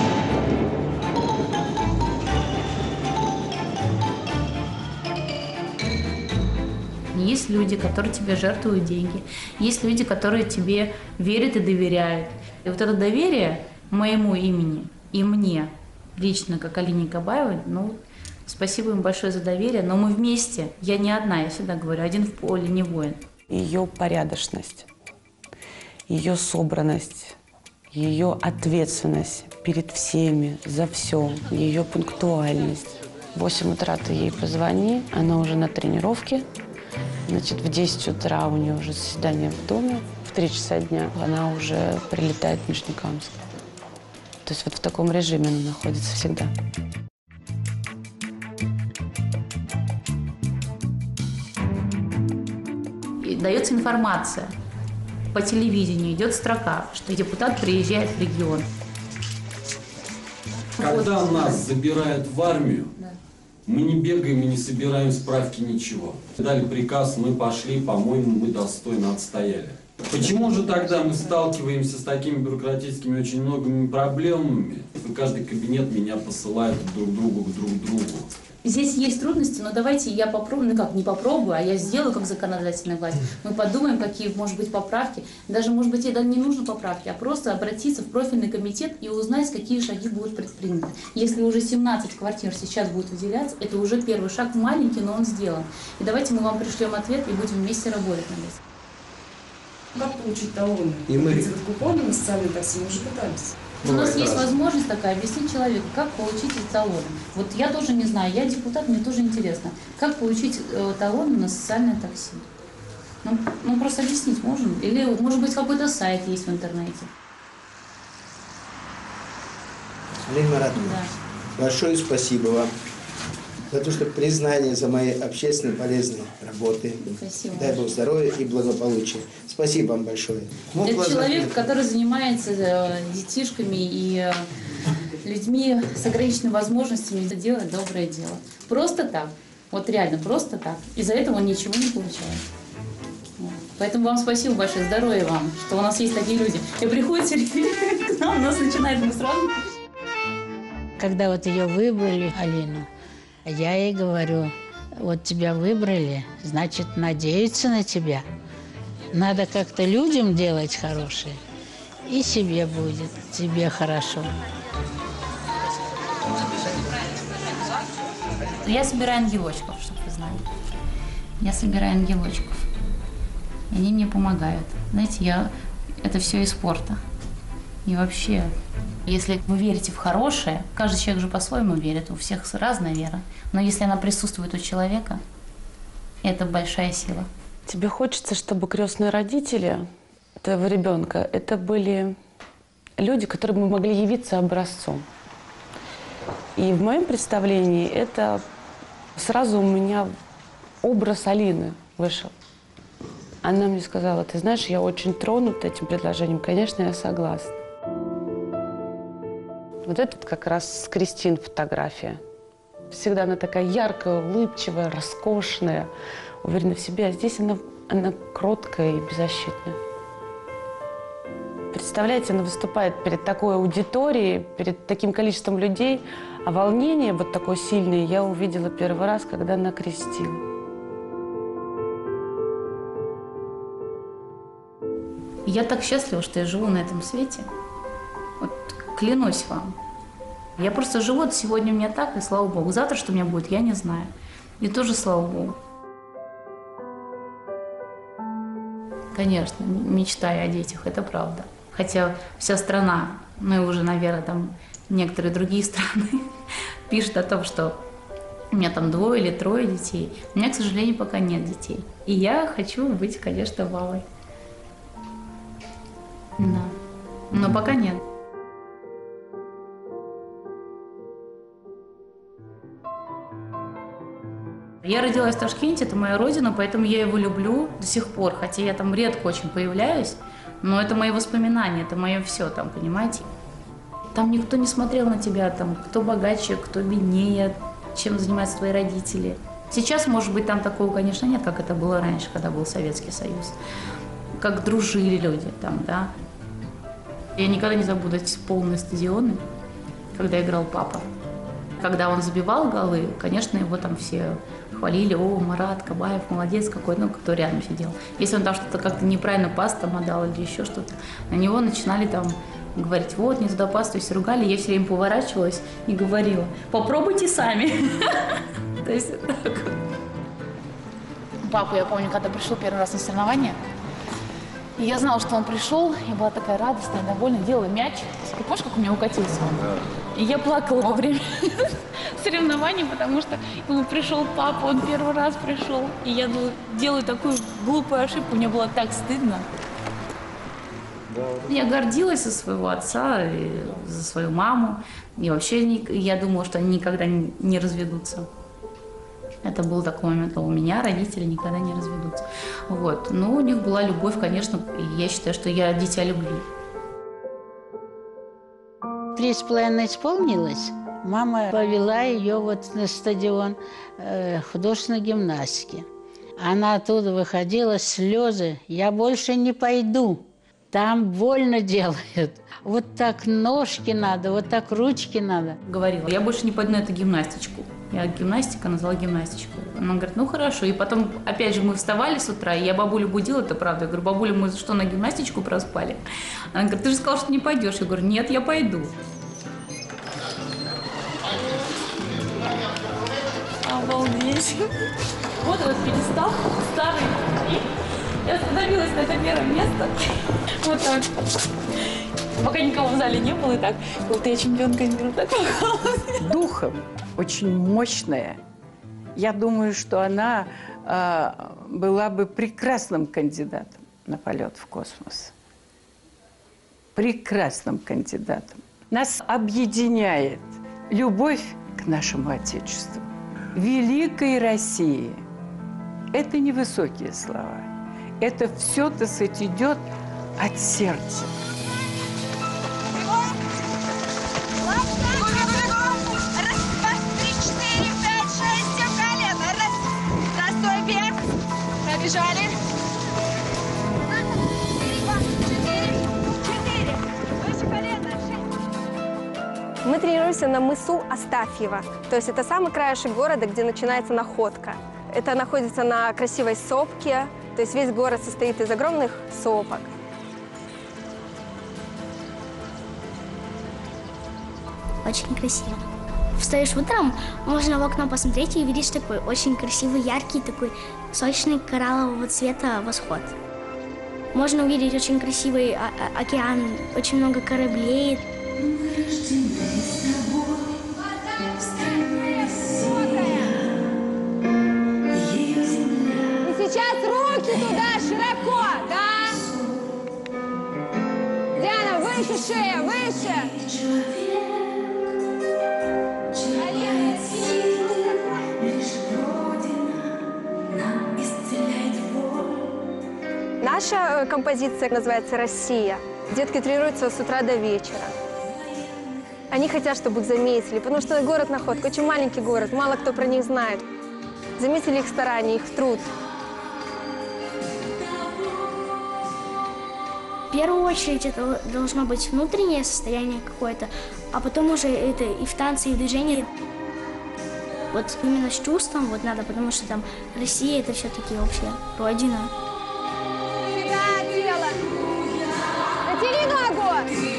Есть люди, которые тебе жертвуют деньги. Есть люди, которые тебе верят и доверяют. И вот это доверие моему имени и мне, лично как Алине Кабаевой, ну, спасибо им большое за доверие, но мы вместе. Я не одна, я всегда говорю, один в поле не воин. Ее порядочность, ее собранность, ее ответственность перед всеми, за все, ее пунктуальность. В восемь утра ты ей позвони, она уже на тренировке. Значит, в десять утра у нее уже заседание в доме, в три часа дня она уже прилетает в Нижнекамск. То есть вот в таком режиме она находится всегда. И дается информация. по телевидению идет строка, что депутат приезжает в регион. Когда Вот. нас забирают в армию, Да. мы не бегаем и не собираем справки, ничего. Дали приказ, мы пошли, по-моему, мы достойно отстояли. Почему же тогда мы сталкиваемся с такими бюрократическими очень многими проблемами, и каждый кабинет меня посылает друг другу к друг другу? Здесь есть трудности, но давайте я попробую, ну как, не попробую, а я сделаю как законодательная власть. Мы подумаем, какие, может быть, поправки. Даже, может быть, это не нужны поправки, а просто обратиться в профильный комитет и узнать, какие шаги будут предприняты. Если уже семнадцать квартир сейчас будут выделяться, это уже первый шаг, маленький, но он сделан. И давайте мы вам пришлем ответ и будем вместе работать над этим. Как получить талоны? И мы- Эти вот купоны на социальное такси мы уже пытались. У нас есть возможность такая объяснить человеку, как получить эти талоны. Вот я тоже не знаю, я депутат, мне тоже интересно, как получить э, талоны на социальное такси. Ну, ну просто объяснить можно? Или, может быть, какой-то сайт есть в интернете? Алина Маратовна, Да. большое спасибо вам за то, что признание за мои общественно полезные работы. Спасибо. Дай Бог здоровья и благополучия. Спасибо вам большое. Мог Это глаза человек, нет. который занимается э, детишками и э, людьми с ограниченными возможностями делать доброе дело. Просто так. Вот реально, просто так. Из-за этого он ничего не получает. Вот. Поэтому вам спасибо большое, здоровья вам, что у нас есть такие люди. И приходят к нам, у нас начинает мы сразу. Когда вот ее выбрали, Алину, я ей говорю, вот тебя выбрали, значит, надеются на тебя. Надо как-то людям делать хорошее, и себе будет, тебе хорошо. Я собираю ангелочков, чтобы вы знали. Я собираю ангелочков. И они мне помогают. Знаете, я... это все из спорта. И вообще, если вы верите в хорошее, каждый человек же по-своему верит, у всех разная вера. Но если она присутствует у человека, это большая сила. Тебе хочется, чтобы крестные родители твоего ребенка это были люди, которые бы могли явиться образцом. И в моем представлении это сразу у меня образ Алины вышел. Она мне сказала: ты знаешь, я очень тронута этим предложением, конечно, я согласна. Вот это как раз с Кристин фотография. Всегда она такая яркая, улыбчивая, роскошная, уверена в себе, а здесь она, она кроткая и беззащитная. Представляете, она выступает перед такой аудиторией, перед таким количеством людей, а волнение вот такое сильное я увидела первый раз, когда она крестила. Я так счастлива, что я живу на этом свете. Вот клянусь вам. Я просто живу, вот сегодня у меня так, и слава Богу. Завтра что у меня будет, я не знаю. И тоже слава Богу. Конечно, мечтаю о детях, это правда. Хотя вся страна, ну и уже, наверное, там некоторые другие страны пишут о том, что у меня там двое или трое детей. У меня, к сожалению, пока нет детей. И я хочу быть, конечно, мамой. Да. Но пока нет. Я родилась в Ташкенте, это моя родина, поэтому я его люблю до сих пор. Хотя я там редко очень появляюсь, но это мои воспоминания, это мое все там, понимаете? Там никто не смотрел на тебя, там, кто богаче, кто беднее, чем занимаются твои родители. Сейчас, может быть, там такого, конечно, нет, как это было раньше, когда был Советский Союз. Как дружили люди там, да. Я никогда не забуду эти полные стадионы, когда играл папа. Когда он забивал голы, конечно, его там все хвалили: о, Марат Кабаев, молодец какой, ну, кто рядом сидел. Если он там что-то как-то неправильно пас там отдал или еще что-то, на него начинали там говорить: вот, не туда пас, то есть ругали. Я все время поворачивалась и говорила: попробуйте сами. То есть так. Папу я помню, когда пришел первый раз на соревнования, и я знала, что он пришел, я была такая радостная, довольная, делала мяч. Ты помнишь, как у меня укатился он? И я плакала во время соревнований, потому что ну, пришел папа, он первый раз пришел. И я делаю такую глупую ошибку, мне было так стыдно. Я гордилась за своего отца, и за свою маму. И вообще я думала, что они никогда не разведутся. Это был такой момент, у меня родители никогда не разведутся. Вот. Но у них была любовь, конечно, и я считаю, что я дитя любви. Три с половиной исполнилось. Мама повела ее вот на стадион э, художественной гимнастики. Она оттуда выходила, слезы. Я больше не пойду. Там больно делают. Вот так ножки надо, вот так ручки надо. Говорила, я больше не пойду на эту гимнастичку. Я гимнастика назвала гимнастичку. Она говорит, ну хорошо. И потом, опять же, мы вставали с утра, и я бабулю будила, это правда. Я говорю, бабуля, мы что, на гимнастичку проспали? Она говорит, ты же сказала, что не пойдешь. Я говорю, нет, я пойду. Обалдеть. Вот этот пьедестал, старый. Я остановилась на это первое место. Вот так. Пока никого в зале не было, и так. Вот я чемпионка мира. Так. Духом очень мощная. Я думаю, что она э, была бы прекрасным кандидатом на полет в космос. Прекрасным кандидатом. Нас объединяет любовь к нашему Отечеству. Великой России. Это не высокие слова. Это все, так сказать, идет от сердца. Побежали. Мы тренируемся на мысу Астафьево. То есть это самый краешек города, где начинается находка. Это находится на красивой сопке. То есть весь город состоит из огромных сопок. Очень красиво. Встаешь утром, можно в окно посмотреть и видишь такой очень красивый, яркий, такой сочный кораллового цвета восход. Можно увидеть очень красивый океан, очень много кораблей. И сейчас руки туда широко, да? Диана, выше шея, выше. Наша композиция называется «Россия». Детки тренируются с утра до вечера. Они хотят, чтобы их заметили, потому что город Находка очень маленький город, мало кто про них знает. Заметили их старания, их труд. В первую очередь это должно быть внутреннее состояние какое-то, а потом уже это и в танце, и в движении. Вот именно с чувством вот надо, потому что там Россия — это все-таки общая родина. Натяни ногу!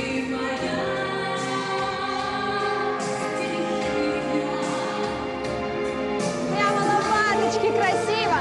Прямо лопаточки, красиво!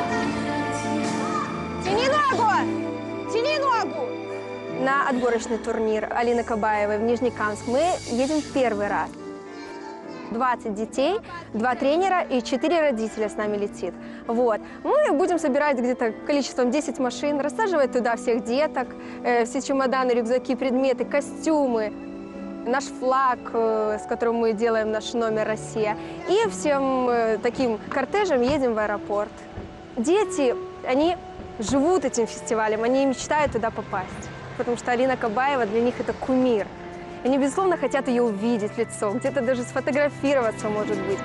Тяни ногу! Тяни ногу! На отборочный турнир Алины Кабаевой в Нижнекамск мы едем в первый раз. двадцать детей, два тренера и четыре родителя с нами летит. Вот. Мы будем собирать где-то количеством десять машин, рассаживать туда всех деток, э, все чемоданы, рюкзаки, предметы, костюмы, наш флаг, э, с которым мы делаем наш номер «Россия». И всем э, таким кортежем едем в аэропорт. Дети, они живут этим фестивалем, они мечтают туда попасть, потому что Алина Кабаева для них это кумир. Они, безусловно, хотят ее увидеть в лицо, где-то даже сфотографироваться, может быть.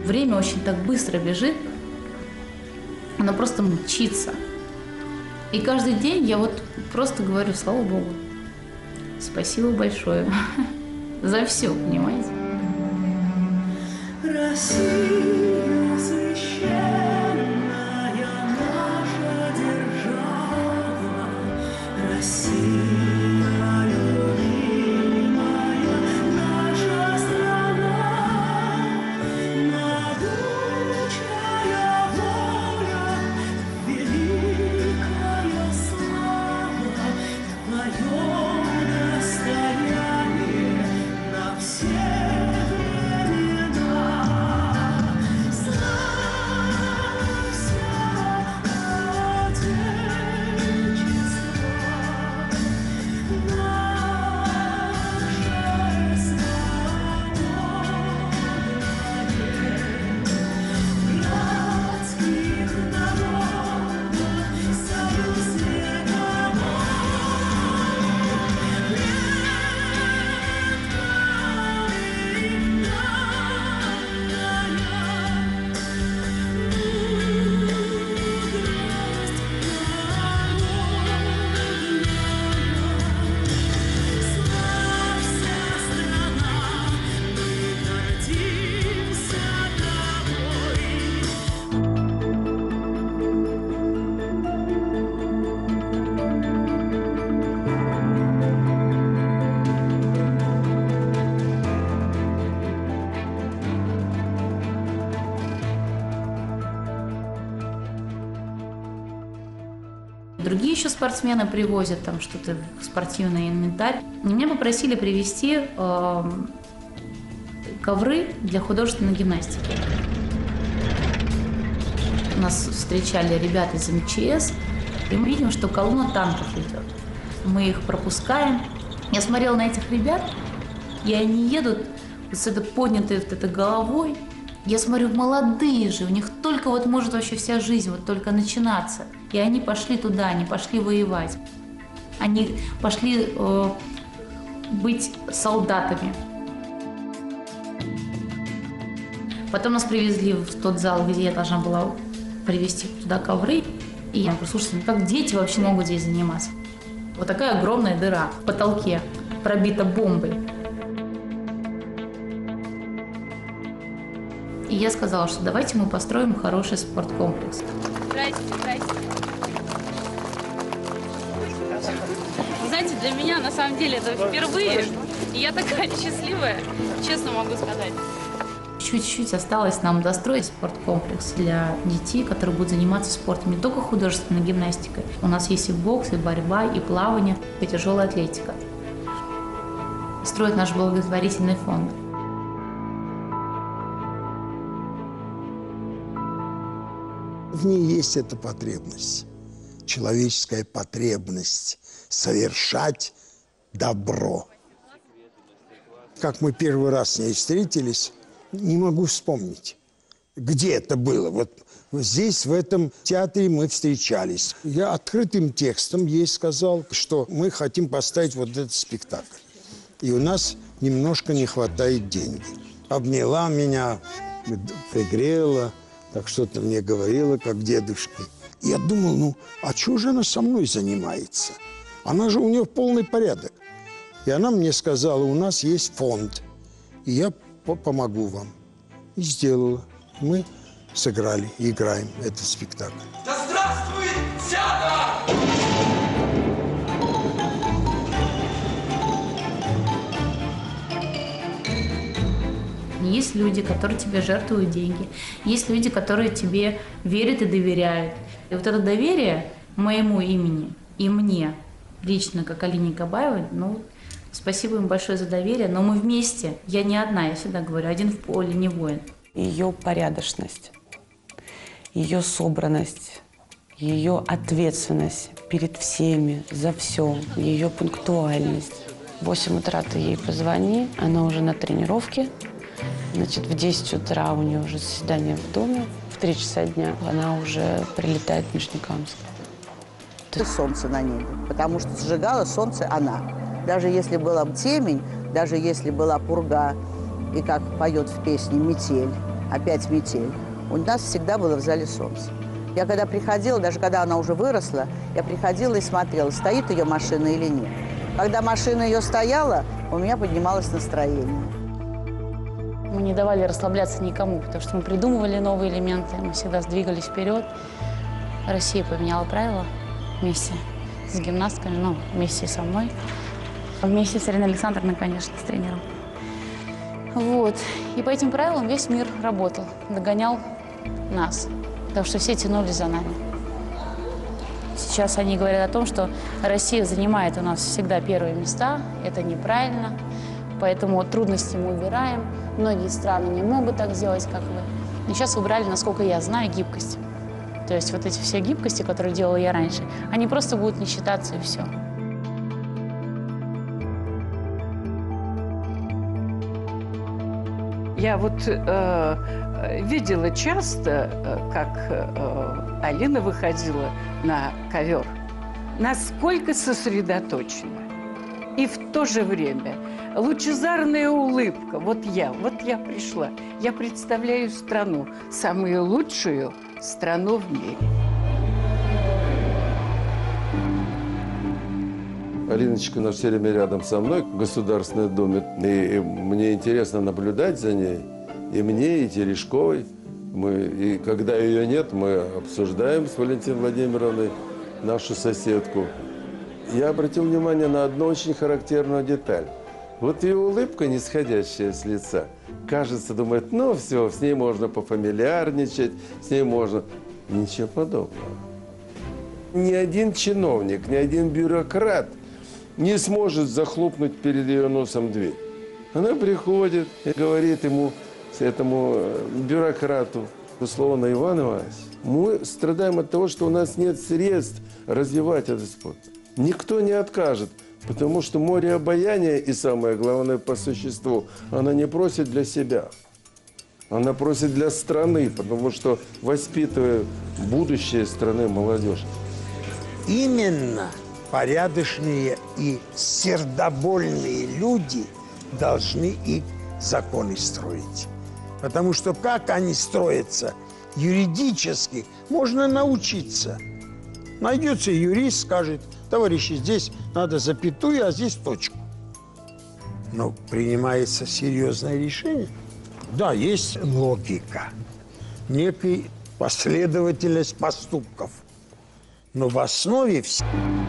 Время очень так быстро бежит, оно просто мчится. И каждый день я вот просто говорю: слава Богу, спасибо большое за все, понимаете? Россия священная наша держава, Россия любимая наша страна, могучая воля, великая слава, твое достояние на все. Другие еще спортсмены привозят там что-то, спортивный инвентарь. И меня попросили привезти э, ковры для художественной гимнастики. Нас встречали ребята из эм че эс, и мы видим, что колонна танков идет. Мы их пропускаем. Я смотрела на этих ребят, и они едут с этой поднятой вот этой головой. Я смотрю, молодые же, у них только вот может вообще вся жизнь вот только начинаться. И они пошли туда, они пошли воевать. Они пошли э, быть солдатами. Потом нас привезли в тот зал, где я должна была привезти туда ковры. И я говорю: слушайте, ну как дети вообще могут здесь заниматься? Вот такая огромная дыра в потолке, пробита бомбой. И я сказала, что давайте мы построим хороший спорткомплекс. Здрасте, здрасте. Знаете, для меня на самом деле это впервые. И я такая счастливая, честно могу сказать. Чуть-чуть осталось нам достроить спорткомплекс для детей, которые будут заниматься спортом, не только художественной гимнастикой. У нас есть и бокс, и борьба, и плавание, и тяжелая атлетика. Строит наш благотворительный фонд. В ней есть эта потребность, человеческая потребность совершать добро. Как мы первый раз с ней встретились, не могу вспомнить, где это было. Вот здесь, в этом театре мы встречались. Я открытым текстом ей сказал, что мы хотим поставить вот этот спектакль. И у нас немножко не хватает денег. Обняла меня, пригрела, так что-то мне говорила, как дедушке. И я думал, ну, а чего же она со мной занимается? Она же, у нее полный порядок. И она мне сказала, у нас есть фонд, и я помогу вам. И сделала. Мы сыграли, играем этот спектакль. Да здравствует театр! Есть люди, которые тебе жертвуют деньги. Есть люди, которые тебе верят и доверяют. И вот это доверие моему имени и мне, лично как Алине Кабаевой, ну, спасибо им большое за доверие, но мы вместе. Я не одна, я всегда говорю, один в поле не воин. Ее порядочность, ее собранность, ее ответственность перед всеми, за все, ее пунктуальность. В восемь утра ты ей позвони, она уже на тренировке. Значит, в десять утра у нее уже заседание в доме, в три часа дня она уже прилетает в Нижнекамск. Солнце на небе, потому что сжигала солнце она. Даже если была темень, даже если была пурга, и как поет в песне «Метель», опять метель, у нас всегда было в зале солнце. Я когда приходила, даже когда она уже выросла, я приходила и смотрела, стоит ее машина или нет. Когда машина ее стояла, у меня поднималось настроение. Мы не давали расслабляться никому, потому что мы придумывали новые элементы, мы всегда сдвигались вперед. Россия поменяла правила вместе с гимнастками, ну, вместе со мной. Вместе с Ириной Александровной, конечно, с тренером. Вот. И по этим правилам весь мир работал, догонял нас, потому что все тянулись за нами. Сейчас они говорят о том, что Россия занимает у нас всегда первые места. Это неправильно, поэтому трудности мы убираем. Многие страны не могут так сделать, как вы. И сейчас убрали, насколько я знаю, гибкость. То есть вот эти все гибкости, которые делала я раньше, они просто будут не считаться, и все. Я вот э, видела часто, э, как э, Алина выходила на ковер, насколько сосредоточена. И в то же время лучезарная улыбка. Вот я, вот я пришла. Я представляю страну, самую лучшую страну в мире. Алиночка, она все время рядом со мной в Государственном Думе. И, и мне интересно наблюдать за ней. И мне, и Терешковой. Мы, и когда ее нет, мы обсуждаем с Валентиной Владимировной нашу соседку. Я обратил внимание на одну очень характерную деталь. Вот ее улыбка, нисходящая с лица, кажется, думает, ну все, с ней можно пофамильярничать, с ней можно... Ничего подобного. Ни один чиновник, ни один бюрократ не сможет захлопнуть перед ее носом дверь. Она приходит и говорит ему, этому бюрократу, условно, Иван Иванович, мы страдаем от того, что у нас нет средств развивать этот спорт. Никто не откажет, потому что море обаяния, и самое главное по существу, она не просит для себя. Она просит для страны, потому что воспитывая будущее страны молодежь. Именно порядочные и сердобольные люди должны и законы строить. Потому что как они строятся юридически, можно научиться. Найдется юрист, скажет, товарищи, здесь надо запятую, а здесь точку. Но принимается серьезное решение. Да, есть логика, некая последовательность поступков. Но в основе все...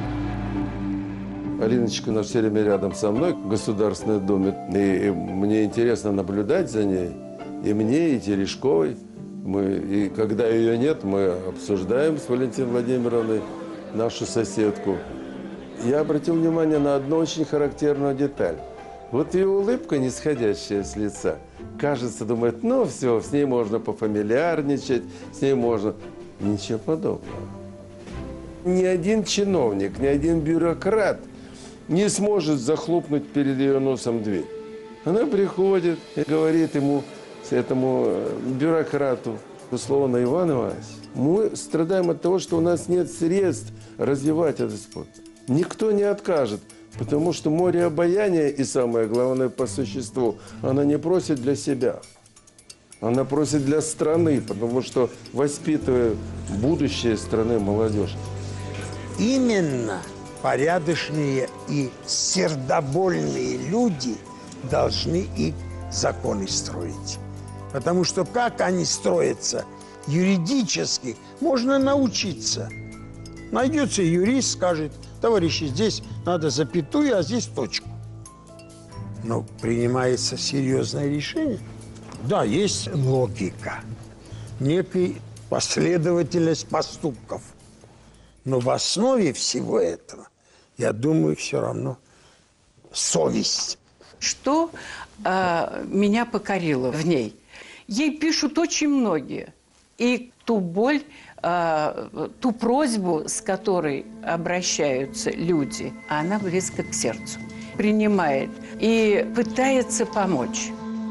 Алиночка, она все время рядом со мной в Государственном Думе. И, и мне интересно наблюдать за ней. И мне, и Терешковой. Мы, и когда ее нет, мы обсуждаем с Валентиной Владимировной нашу соседку. Я обратил внимание на одну очень характерную деталь. Вот ее улыбка, нисходящая с лица, кажется, думает, ну все, с ней можно пофамильярничать, с ней можно... Ничего подобного. Ни один чиновник, ни один бюрократ не сможет захлопнуть перед ее носом дверь. Она приходит и говорит ему, этому бюрократу, условно, Иван Иванович, мы страдаем от того, что у нас нет средств развивать этот спорт. Никто не откажет, потому что море обаяния, и самое главное по существу, она не просит для себя. Она просит для страны, потому что воспитывая будущее страны молодежь. Именно порядочные и сердобольные люди должны и законы строить. Потому что как они строятся юридически, можно научиться. Найдется юрист, скажет, товарищи, здесь надо запятую, а здесь точку. Но принимается серьезное решение. Да, есть логика, некая последовательность поступков. Но в основе всего этого, я думаю, все равно совесть. Что э, меня покорило в ней? Ей пишут очень многие. И ту боль, э, ту просьбу, с которой обращаются люди, она близко к сердцу. Принимает и пытается помочь.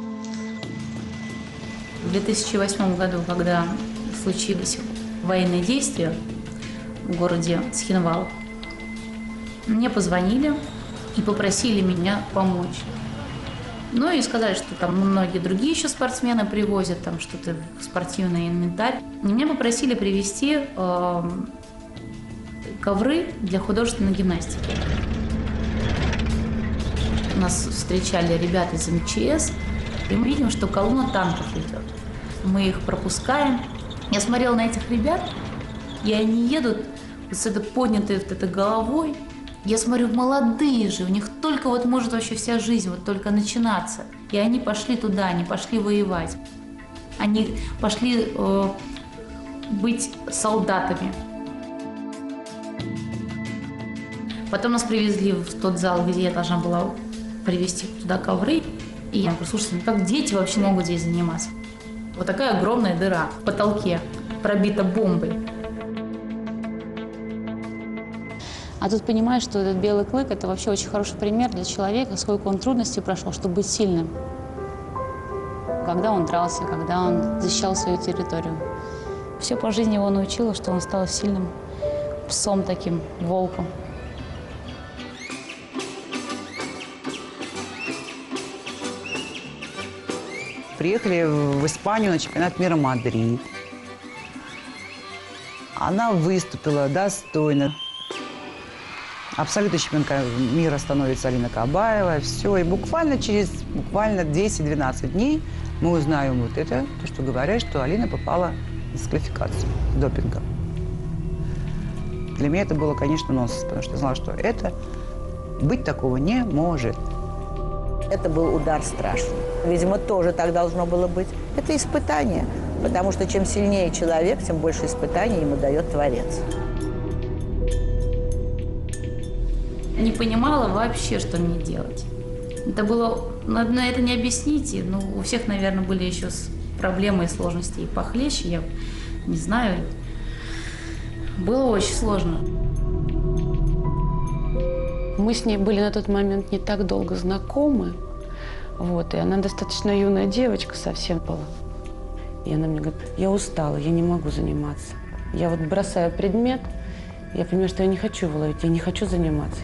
В две тысячи восьмом году, когда случились военные действия в городе Цхинвал, мне позвонили и попросили меня помочь. Ну и сказали, что там многие другие еще спортсмены привозят там что-то, спортивный инвентарь. И меня попросили привезти э, ковры для художественной гимнастики. Нас встречали ребята из эм че эс, и мы видим, что колонна танков идет. Мы их пропускаем. Я смотрела на этих ребят, и они едут с этой поднятой вот этой головой. Я смотрю, молодые же, у них только вот может вообще вся жизнь вот только начинаться. И они пошли туда, они пошли воевать. Они пошли э, быть солдатами. Потом нас привезли в тот зал, где я должна была привезти туда ковры. И я говорю, слушайте, ну как дети вообще могут здесь заниматься? Вот такая огромная дыра в потолке, пробита бомбой. А тут понимаешь, что этот белый клык – это вообще очень хороший пример для человека, сколько он трудностей прошел, чтобы быть сильным. Когда он дрался, когда он защищал свою территорию. Все по жизни его научило, что он стал сильным псом таким, волком. Приехали в Испанию на чемпионат мира Мадрид. Она выступила достойно. Абсолютно чемпионка мира становится Алина Кабаева. Все. И буквально через буквально десять-двенадцать дней мы узнаем вот это, то, что говорят, что Алина попала в дисквалификацию допинга. Для меня это было, конечно, нонсенс, потому что я знала, что это быть такого не может. Это был удар страшный. Видимо, тоже так должно было быть. Это испытание, потому что чем сильнее человек, тем больше испытаний ему дает Творец. Не понимала вообще, что мне делать. Это было, на это не объясните, но у всех, наверное, были еще проблемы и сложности и похлеще, я не знаю. Было очень сложно. Мы с ней были на тот момент не так долго знакомы, вот, и она достаточно юная девочка совсем была. И она мне говорит, я устала, я не могу заниматься. Я вот бросаю предмет, я понимаю, что я не хочу его ловить, я не хочу заниматься.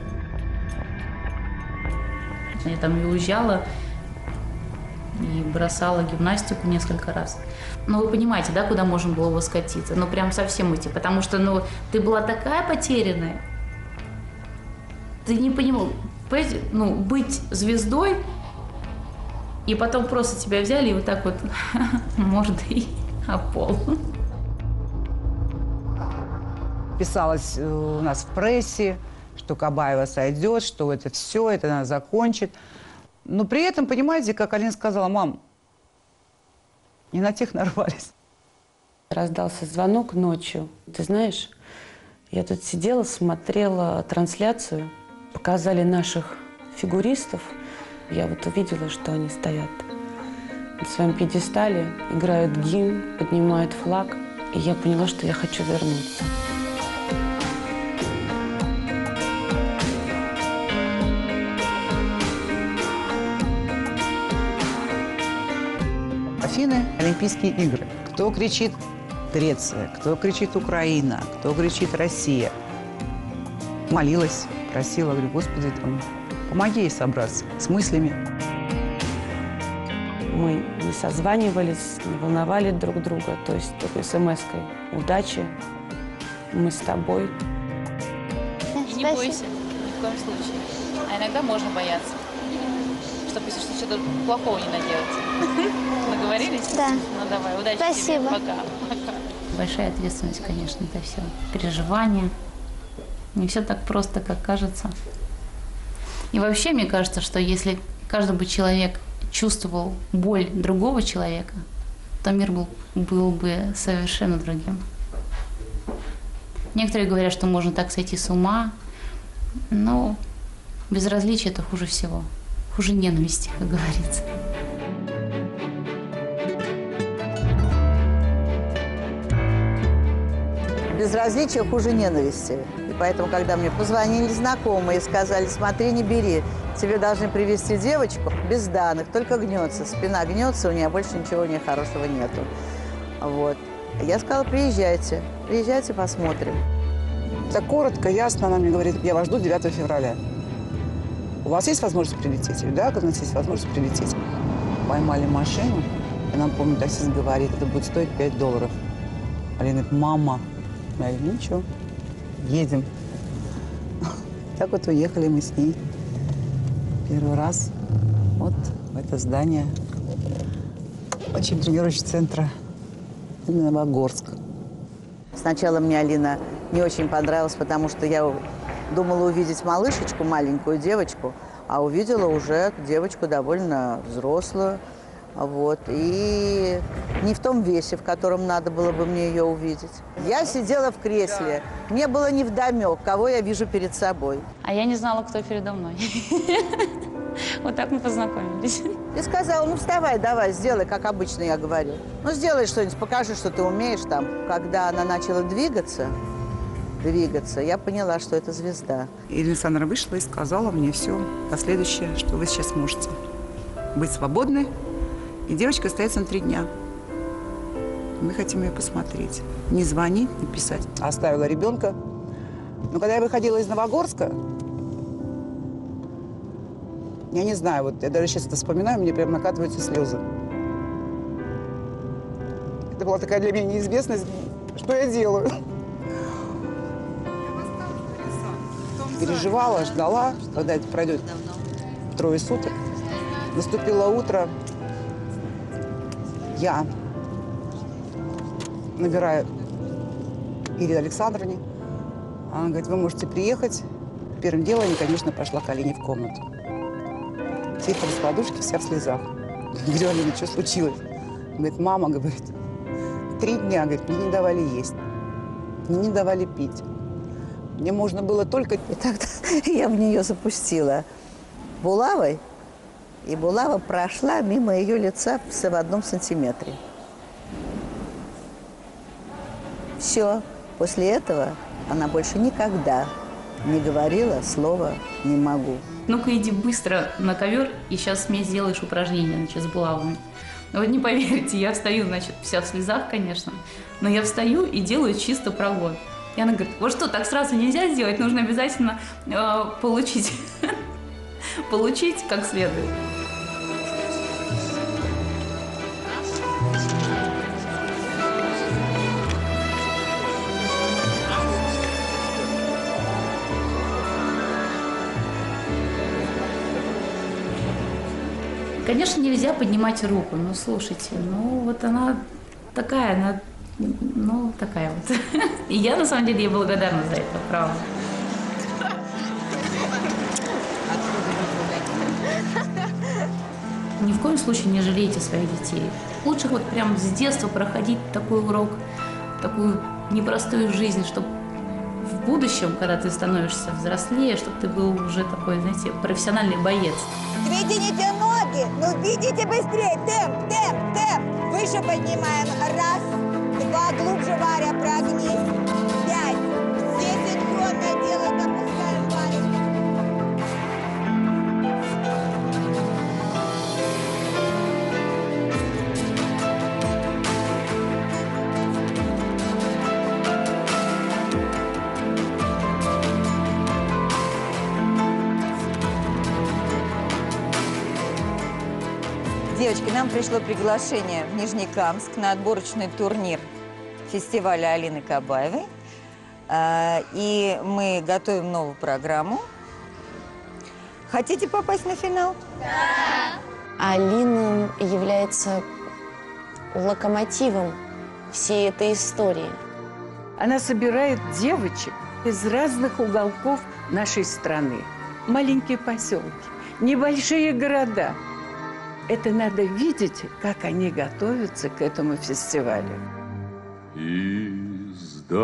Я там и уезжала, и бросала гимнастику несколько раз. Ну, вы понимаете, да, куда можно было бы скатиться? Ну, прям совсем уйти, потому что, ну, ты была такая потерянная. Ты не понимал, понимаете, ну, быть звездой, и потом просто тебя взяли и вот так вот мордой о пол. Писалось у нас в прессе, что Кабаева сойдет, что это все, это она закончит. Но при этом, понимаете, как Алина сказала, мам, не на тех нарвались. Раздался звонок ночью. Ты знаешь, я тут сидела, смотрела трансляцию, показали наших фигуристов. Я вот увидела, что они стоят на своем пьедестале, играют гимн, поднимают флаг. И я поняла, что я хочу вернуться. Афины – Олимпийские игры. Кто кричит Греция, кто кричит Украина, кто кричит Россия. Молилась, просила, говорю, Господи, там, помоги ей собраться с мыслями. Мы не созванивались, не волновали друг друга, то есть только смс-кой. Удачи, мы с тобой. И не бойся, ни в коем случае. А иногда можно бояться, чтобы если что-то плохого не наделать. Договорились? Да. Ну давай, удачи Спасибо. тебе. Пока. Пока. Большая ответственность, конечно, это все. Переживания. Не все так просто, как кажется. И вообще, мне кажется, что если каждый бы человек чувствовал боль другого человека, то мир был, был бы совершенно другим. Некоторые говорят, что можно так сойти с ума, но безразличие – это хуже всего. Хуже ненависти, как говорится. Безразличие хуже ненависти. И поэтому, когда мне позвонили знакомые и сказали, смотри, не бери, тебе должны привезти девочку без данных, только гнется, спина гнется, у нее больше ничего у нее хорошего нету. Вот. Я сказала, приезжайте, приезжайте, посмотрим. Так коротко, ясно, она мне говорит, я вас жду девятого февраля. У вас есть возможность прилететь? Да, у нас есть возможность прилететь. Поймали машину, и нам, помню, таксист говорит, это будет стоить пять долларов. Алина говорит, мама. Я говорю, ну ничего, едем. Так вот уехали мы с ней первый раз вот в это здание учебно-тренировочного центра Новогорск. Сначала мне Алина не очень понравилась, потому что я думала увидеть малышечку, маленькую девочку, а увидела уже девочку довольно взрослую. Вот. И не в том весе, в котором надо было бы мне ее увидеть. Я сидела в кресле. Мне было невдомек, кого я вижу перед собой. А я не знала, кто передо мной. Вот так мы познакомились. И сказала, ну вставай, давай, сделай, как обычно я говорю. Ну сделай что-нибудь, покажи, что ты умеешь там. Когда она начала двигаться, двигаться, я поняла, что это звезда. И Александра вышла и сказала мне все последующее, что вы сейчас можете быть свободны. И девочка остается на три дня. Мы хотим ее посмотреть. Не звонить, не писать. Оставила ребенка. Но когда я выходила из Новогорска, я не знаю, вот я даже сейчас это вспоминаю, мне прям накатываются слезы. Это была такая для меня неизвестность, что я делаю. Переживала, ждала, когда это пройдет трое суток. Наступило утро. Я набираю Ирине Александровне. Она говорит, вы можете приехать. Первым делом я, конечно, пошла к Алине в комнату. Тихо с подушки, вся в слезах. Говорю, Алина, что случилось? Она говорит, мама, говорит, три дня, говорит, мне не давали есть, мне не давали пить. Мне можно было только... И тогда я в нее запустила булавой, и булава прошла мимо ее лица в одном сантиметре. Все. После этого она больше никогда не говорила слова «не могу». Ну-ка иди быстро на ковер и сейчас мне сделаешь упражнение, значит, с булавами. Но вот не поверите, я встаю, значит, вся в слезах, конечно, но я встаю и делаю чисто прогон. И она говорит, вот что, так сразу нельзя сделать, нужно обязательно э, получить, получить как следует. Конечно, нельзя поднимать руку, но слушайте, ну вот она такая, она, ну такая вот. И я на самом деле ей благодарна за это, правда. Ни в коем случае не жалейте своих детей. Лучше вот прям с детства проходить такой урок, такую непростую жизнь, чтобы в будущем, когда ты становишься взрослее, чтобы ты был уже такой, знаете, профессиональный боец. Вытяните ноги, ну видите быстрее, темп, темп, темп. Выше поднимаем, раз, два, глубже, Варя, прогнись, пять. Все синхронно делают, опускаем, Варя. Девочки, нам пришло приглашение в Нижнекамск на отборочный турнир фестиваля Алины Кабаевой. И мы готовим новую программу. Хотите попасть на финал? Да! Алина является локомотивом всей этой истории. Она собирает девочек из разных уголков нашей страны. Маленькие поселки, небольшие города. Это надо видеть, как они готовятся к этому фестивалю. Издалека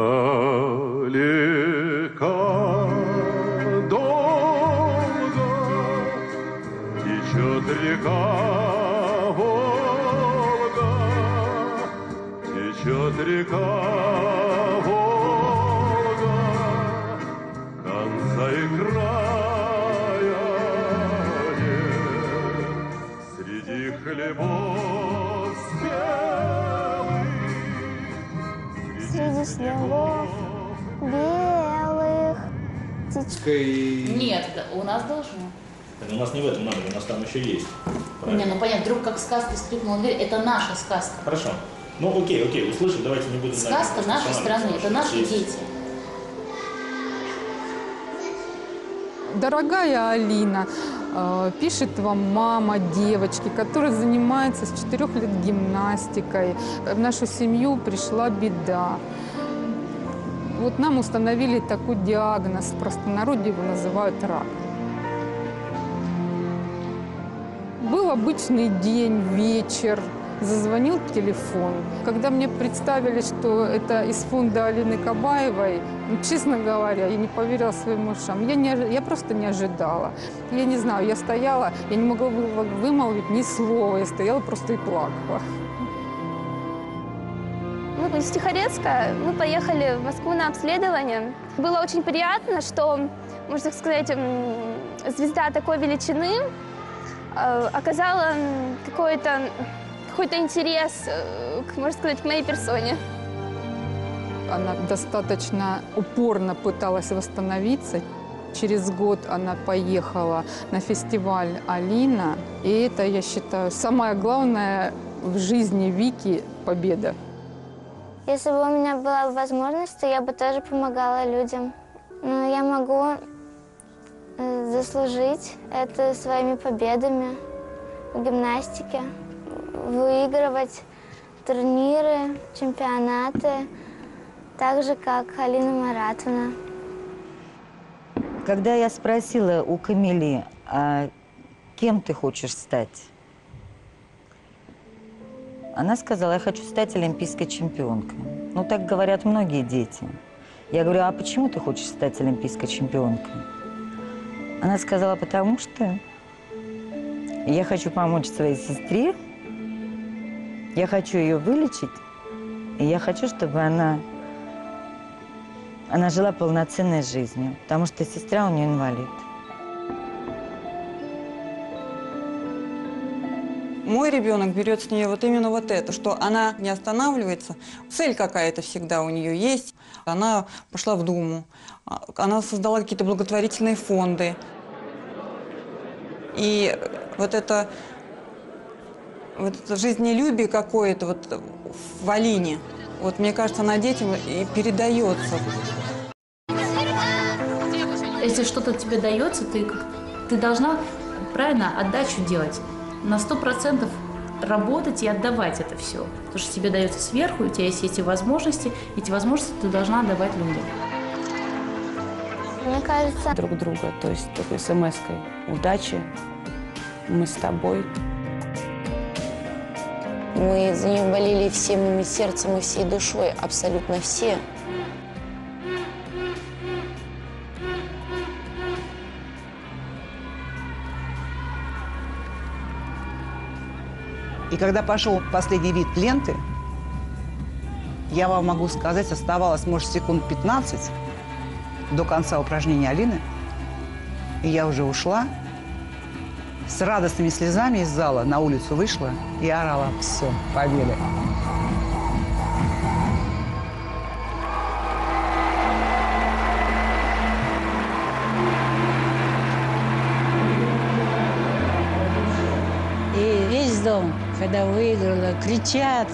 долго течет река Волга, течет река Волга, конца и края нет, среди хлебов спелых. Среди снегов белых. Нет, у нас должно. У нас не в этом номере, у нас там еще есть. Не, ну понятно, вдруг как сказка скрипнула дверь, это наша сказка. Хорошо. Ну окей, окей, услышим, давайте не будем... Сказка нашей страны, это наши дети. Дорогая Алина, э, пишет вам мама девочки, которая занимается с четырех лет гимнастикой. В нашу семью пришла беда. Вот нам установили такой диагноз, в простонародье его называют рак. Был обычный день, вечер, зазвонил телефон. Когда мне представили, что это из фонда Алины Кабаевой, ну, честно говоря, я не поверила своим ушам. Я, не, я просто не ожидала. Я не знаю, я стояла, я не могла вымолвить ни слова, я стояла просто и плакала. Мы из Тихорецка, мы поехали в Москву на обследование. Было очень приятно, что, можно сказать, звезда такой величины оказала какой-то какой-то интерес, можно сказать, к моей персоне. Она достаточно упорно пыталась восстановиться. Через год она поехала на фестиваль «Алина». И это, я считаю, самое главное в жизни Вики – победа. Если бы у меня была возможность, то я бы тоже помогала людям. Но я могу заслужить это своими победами в гимнастике, выигрывать турниры, чемпионаты, так же, как Алина Маратовна. Когда я спросила у Камили, а кем ты хочешь стать, она сказала, я хочу стать олимпийской чемпионкой. Ну, так говорят многие дети. Я говорю, а почему ты хочешь стать олимпийской чемпионкой? Она сказала, потому что я хочу помочь своей сестре, я хочу ее вылечить, и я хочу, чтобы она, она жила полноценной жизнью, потому что сестра у нее инвалид. Мой ребенок берет с нее вот именно вот это, что она не останавливается. Цель какая-то всегда у нее есть. Она пошла в Думу, она создала какие-то благотворительные фонды. И вот это, вот это жизнелюбие какое-то вот в Алине, вот мне кажется, она детям и передается. Если что-то тебе дается, ты, ты должна правильно отдачу делать. На сто процентов работать и отдавать это все. Потому что тебе дается сверху, у тебя есть эти возможности, эти возможности ты должна отдавать людям. Мне кажется... Друг друга, то есть такой смс-кой. Удачи, мы с тобой. Мы за нее болели всем сердцем и всей душой, абсолютно все. И когда пошел последний вид ленты, я вам могу сказать, оставалось, может, секунд пятнадцать до конца упражнения Алины. И я уже ушла. С радостными слезами из зала на улицу вышла и орала: «Все, победа!» И весь дом, когда выиграла, кричат: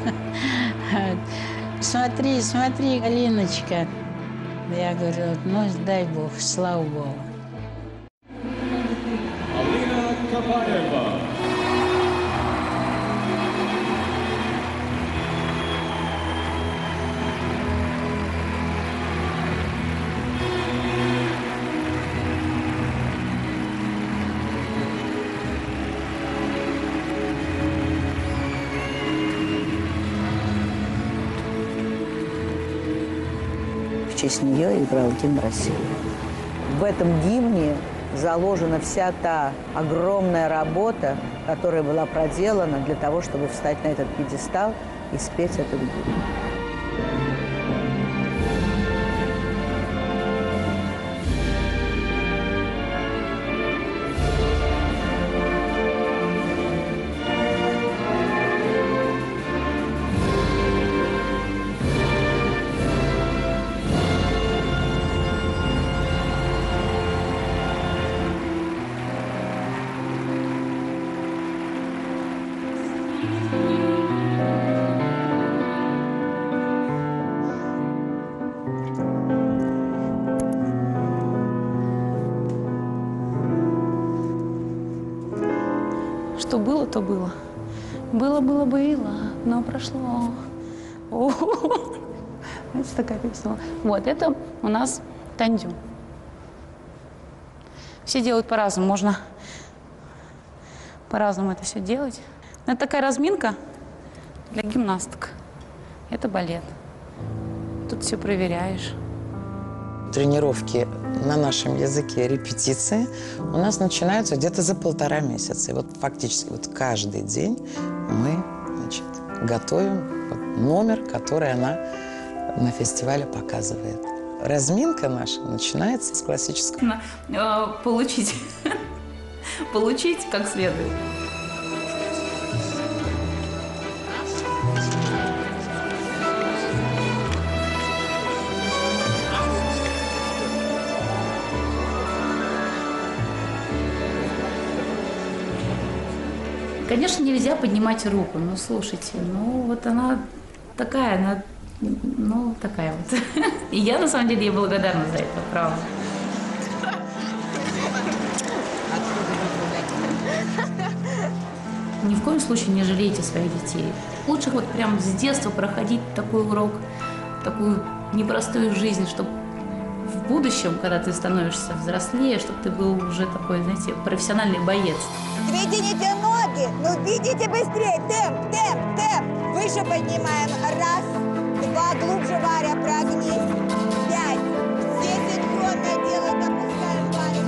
«Смотри, смотри, Алиночка!» Я говорю, ну, дай Бог, слава Богу. Алина Кабаева. В честь нее играл гимн России. В этом гимне заложена вся та огромная работа, которая была проделана для того, чтобы встать на этот пьедестал и спеть этот гимн. что было, то было. Было, было, было, но прошло. О-о-о. Это такая песня. Вот, это у нас тандю. Все делают по-разному, можно по-разному это все делать. Это такая разминка для гимнасток. Это балет. Тут все проверяешь. Тренировки на нашем языке, репетиции у нас начинаются где-то за полтора месяца. И вот фактически вот каждый день мы, значит, готовим вот номер, который она на фестивале показывает. Разминка наша начинается с классического. Получить, получить как следует. Конечно, нельзя поднимать руку, но слушайте, ну вот она такая, она, ну такая вот. И я на самом деле ей благодарна за это, правда. Ни в коем случае не жалейте своих детей. Лучше вот прям с детства проходить такой урок, такую непростую жизнь, чтобы в будущем, когда ты становишься взрослее, чтобы ты был уже такой, знаете, профессиональный боец. Вытяните ноги, ну видите быстрее, темп, темп, темп. Выше поднимаем, раз, два, глубже, Варя, прогнись, пять. Все синхронно делают, опускаем, Варя.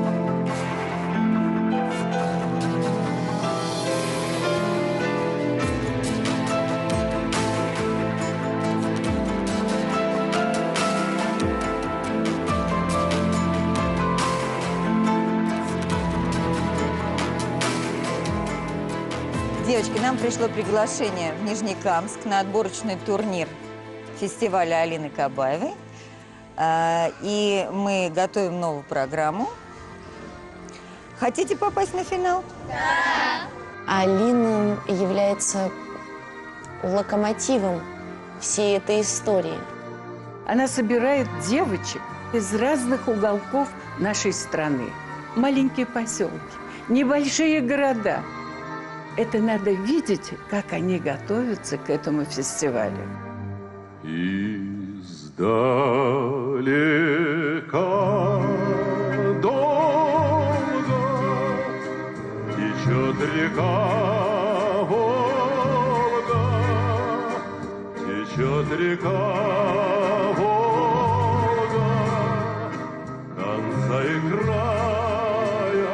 Девочки, нам пришло приглашение в Нижнекамск на отборочный турнир фестиваля Алины Кабаевой. И мы готовим новую программу. Хотите попасть на финал? Да! Алина является локомотивом всей этой истории. Она собирает девочек из разных уголков нашей страны. Маленькие поселки, небольшие города. Это надо видеть, как они готовятся к этому фестивалю. Издалека долго течет река Волга, течет река Волга, конца и края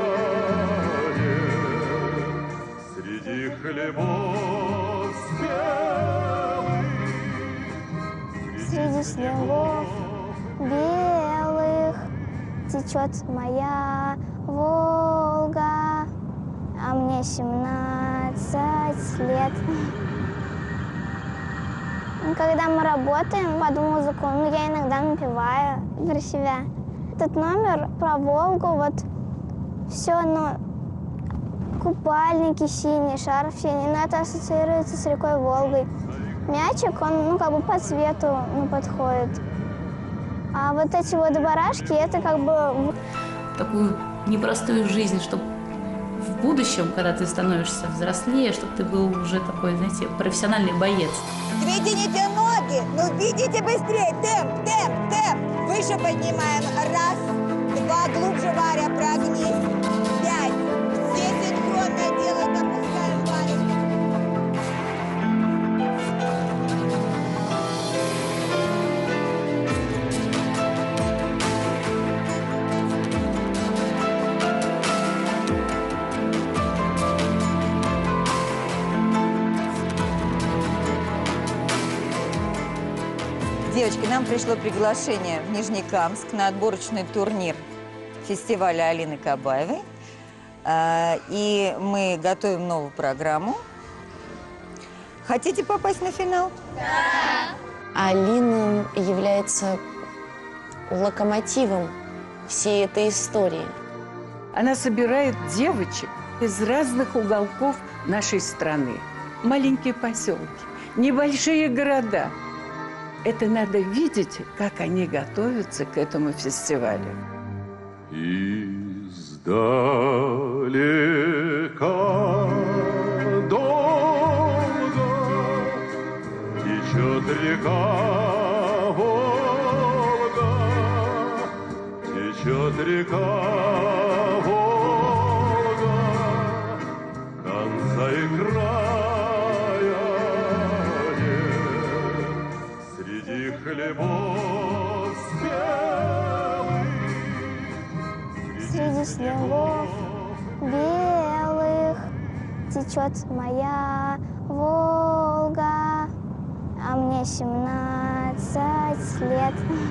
нет, среди хлебов спелых. Среди снегов белых течет моя Волга, а мне семнадцать лет. Когда мы работаем под музыку, ну, я иногда напеваю про себя. Этот номер про Волгу, вот все, ну, купальники синие, шарф синий, но это ассоциируется с рекой Волгой. Мячик, он, ну, как бы по цвету, ну, подходит. А вот эти вот барашки, это как бы... Такую непростую жизнь, чтобы в будущем, когда ты становишься взрослее, чтобы ты был уже такой, знаете, профессиональный боец. Вытяните ноги, ну видите быстрее, темп, темп, темп. Выше поднимаем, раз, два, глубже, Варя, прогнись, пять. Все синхронно делают, опускаем, Варя. Девочки, нам пришло приглашение в Нижнекамск на отборочный турнир фестиваля Алины Кабаевой. И мы готовим новую программу. Хотите попасть на финал? Да! Алина является локомотивом всей этой истории. Она собирает девочек из разных уголков нашей страны. Маленькие поселки, небольшие города. Это надо видеть, как они готовятся к этому фестивалю. Издалека Течет река Волга, течет река Волга, конца и края нет. Среди хлебов спелых, Среди снегов белых течет моя Волга, а мне семнадцать лет.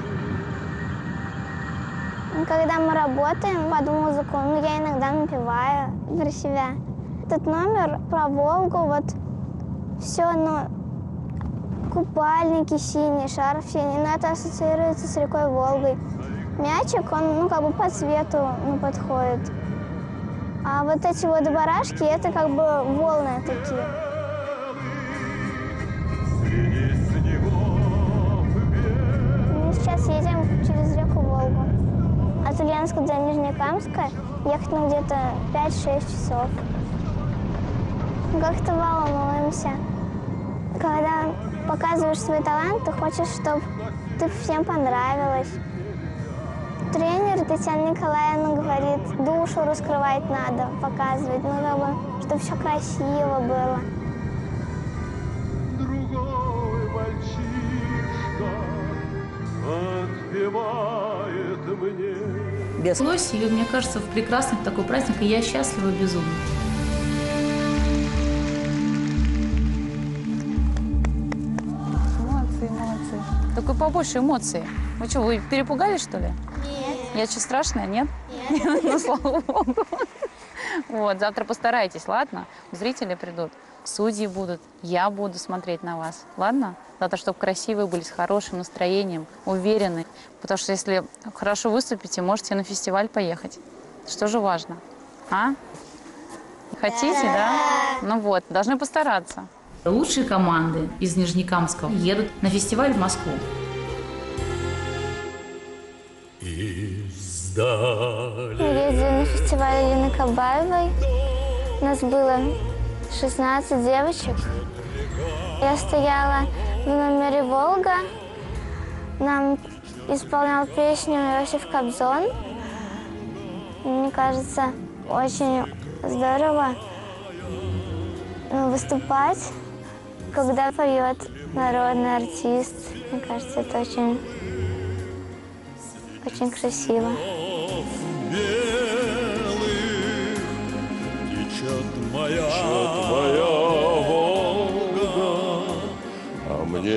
Когда мы работаем под музыку, ну, я иногда напеваю про себя. Этот номер про Волгу, вот все, ну, купальники синие, шарф синий, но это ассоциируется с рекой Волгой. Мячик, он, ну, как бы по цвету, ну, подходит. А вот эти вот барашки, это как бы волны такие. Мы сейчас едем через реку Волгу. От Ульяновска до Нижнекамска ехать ну, где-то пять-шесть часов. Как-то волнуемся. Когда показываешь свой талант, ты хочешь, чтобы ты всем понравилась. Тренер Татьяна Николаевна говорит, душу раскрывать надо, показывать, ну, как бы, чтобы все красиво было. Другой мальчишка отпевает мне. Без лоси, и мне кажется, в прекрасный такой праздник, и я счастлива безумно. Молодцы, молодцы. Только побольше эмоций. Вы что, вы перепугались, что ли? Нет. Я что, страшная, нет? Нет. Ну, слава богу. Вот, завтра постарайтесь, ладно? Зрители придут, судьи будут, я буду смотреть на вас, ладно? Завтра, чтобы красивые были, с хорошим настроением, уверены. Потому что если хорошо выступите, можете на фестиваль поехать. Что же важно? А? Хотите, да? Ну вот, должны постараться. Лучшие команды из Нижнекамска едут на фестиваль в Москву. Мы ездили на фестиваль Алины Кабаевой. У нас было шестнадцать девочек. Я стояла в номере «Волга». Нам исполнял песню Иосиф Кобзон. Мне кажется, очень здорово выступать, когда поет народный артист. Мне кажется, это очень, очень красиво. Течет моя, течет моя Волга, а мне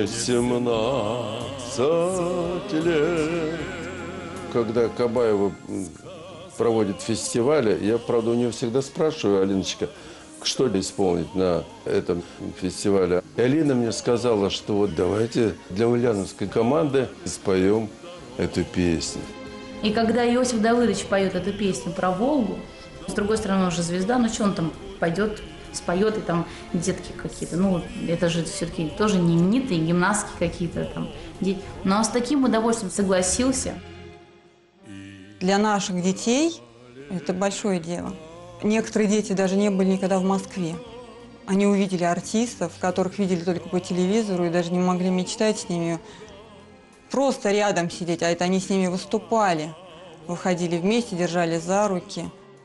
семнадцать лет. Когда Кабаева проводит фестивали, я, правда, у нее всегда спрашиваю, Алиночка, что исполнить на этом фестивале. И Алина мне сказала, что вот давайте для ульяновской команды споем эту песню. И когда Иосиф Давыдович поет эту песню про Волгу, с другой стороны, он же звезда, ну что он там пойдет, споет, и там детки какие-то, ну, это же все-таки тоже не именитые, гимнастки какие-то там. Но с таким удовольствием согласился. Для наших детей это большое дело. Некоторые дети даже не были никогда в Москве. Они увидели артистов, которых видели только по телевизору, и даже не могли мечтать с ними просто рядом сидеть, а это они с ними выступали. Выходили вместе, держали за руки.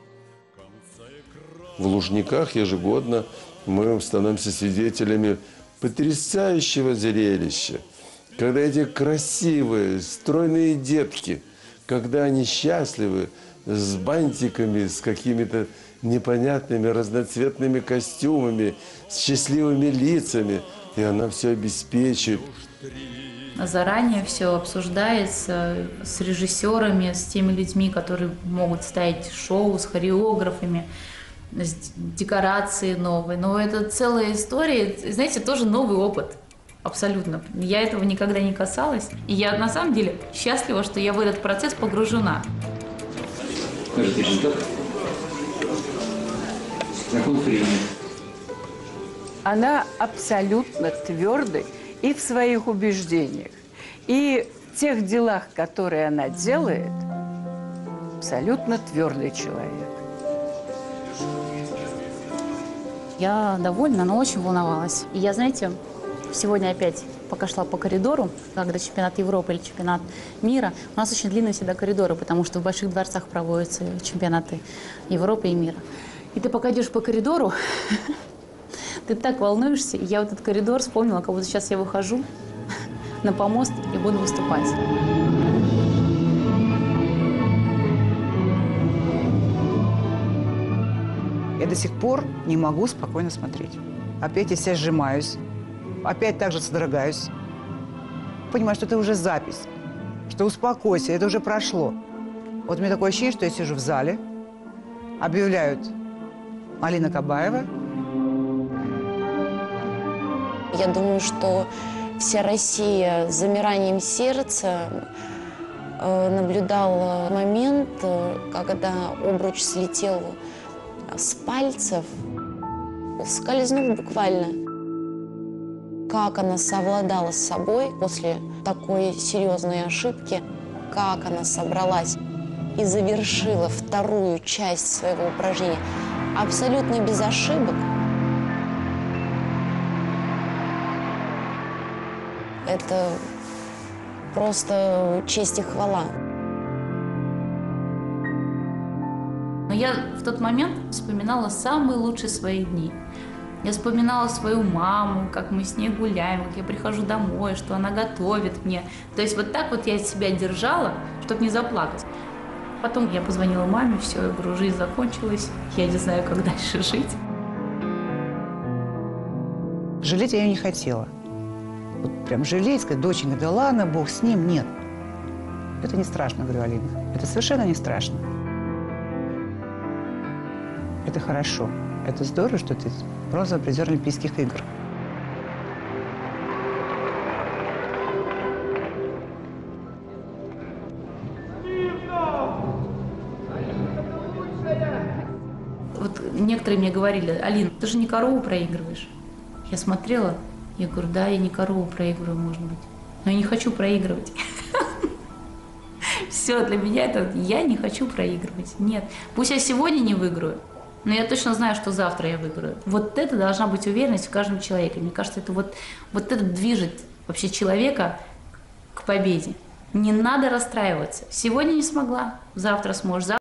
В Лужниках ежегодно мы становимся свидетелями потрясающего зрелища. Когда эти красивые, стройные детки, когда они счастливы, с бантиками, с какими-то непонятными разноцветными костюмами, с счастливыми лицами, и она все обеспечит. Заранее все обсуждается с режиссерами, с теми людьми, которые могут ставить шоу, с хореографами, с декорации новые. Но это целая история, знаете, тоже новый опыт. Абсолютно. Я этого никогда не касалась. И я на самом деле счастлива, что я в этот процесс погружена. Каждый результат закон времени. Она абсолютно твердой и в своих убеждениях, и в тех делах, которые она делает, абсолютно твердый человек. Я довольна, но очень волновалась. И я, знаете, Сегодня опять, пока шла по коридору, когда чемпионат Европы или чемпионат мира, у нас очень длинные всегда коридоры, потому что в больших дворцах проводятся чемпионаты Европы и мира. И ты пока идешь по коридору, ты так волнуешься. И я вот этот коридор вспомнила, как будто сейчас я выхожу на помост и буду выступать. Я до сих пор не могу спокойно смотреть. Опять я себя сжимаюсь, опять так же содрогаюсь. Понимаю, что это уже запись, что успокойся, это уже прошло. Вот у меня такое ощущение, что я сижу в зале, объявляют Алина Кабаева. Я думаю, что вся Россия с замиранием сердца э, наблюдала момент, э, когда обруч слетел с пальцев, скользнув буквально. Как она совладала с собой после такой серьезной ошибки, как она собралась и завершила вторую часть своего упражнения абсолютно без ошибок. Это просто честь и хвала. Но я в тот момент вспоминала самые лучшие свои дни. Я вспоминала свою маму, как мы с ней гуляем, как я прихожу домой, что она готовит мне. То есть вот так вот я себя держала, чтобы не заплакать. Потом я позвонила маме, все, я говорю, жизнь закончилась, я не знаю, как дальше жить. Жалеть я ее не хотела. Вот прям жалеть, сказать, доченька, да ладно, Бог с ним, нет. Это не страшно, говорю, Алина. Это совершенно не страшно. Это хорошо. Это здорово, что ты бронзовый призер Олимпийских игр. Вот некоторые мне говорили: Алина, ты же не корову проигрываешь. Я смотрела, я говорю, да, я не корову проигрываю, может быть, но я не хочу проигрывать. Все, для меня это я не хочу проигрывать. Нет, пусть я сегодня не выиграю, но я точно знаю, что завтра я выиграю. Вот это должна быть уверенность в каждом человеке. Мне кажется, это вот, вот это движет вообще человека к победе. Не надо расстраиваться. Сегодня не смогла, завтра сможешь.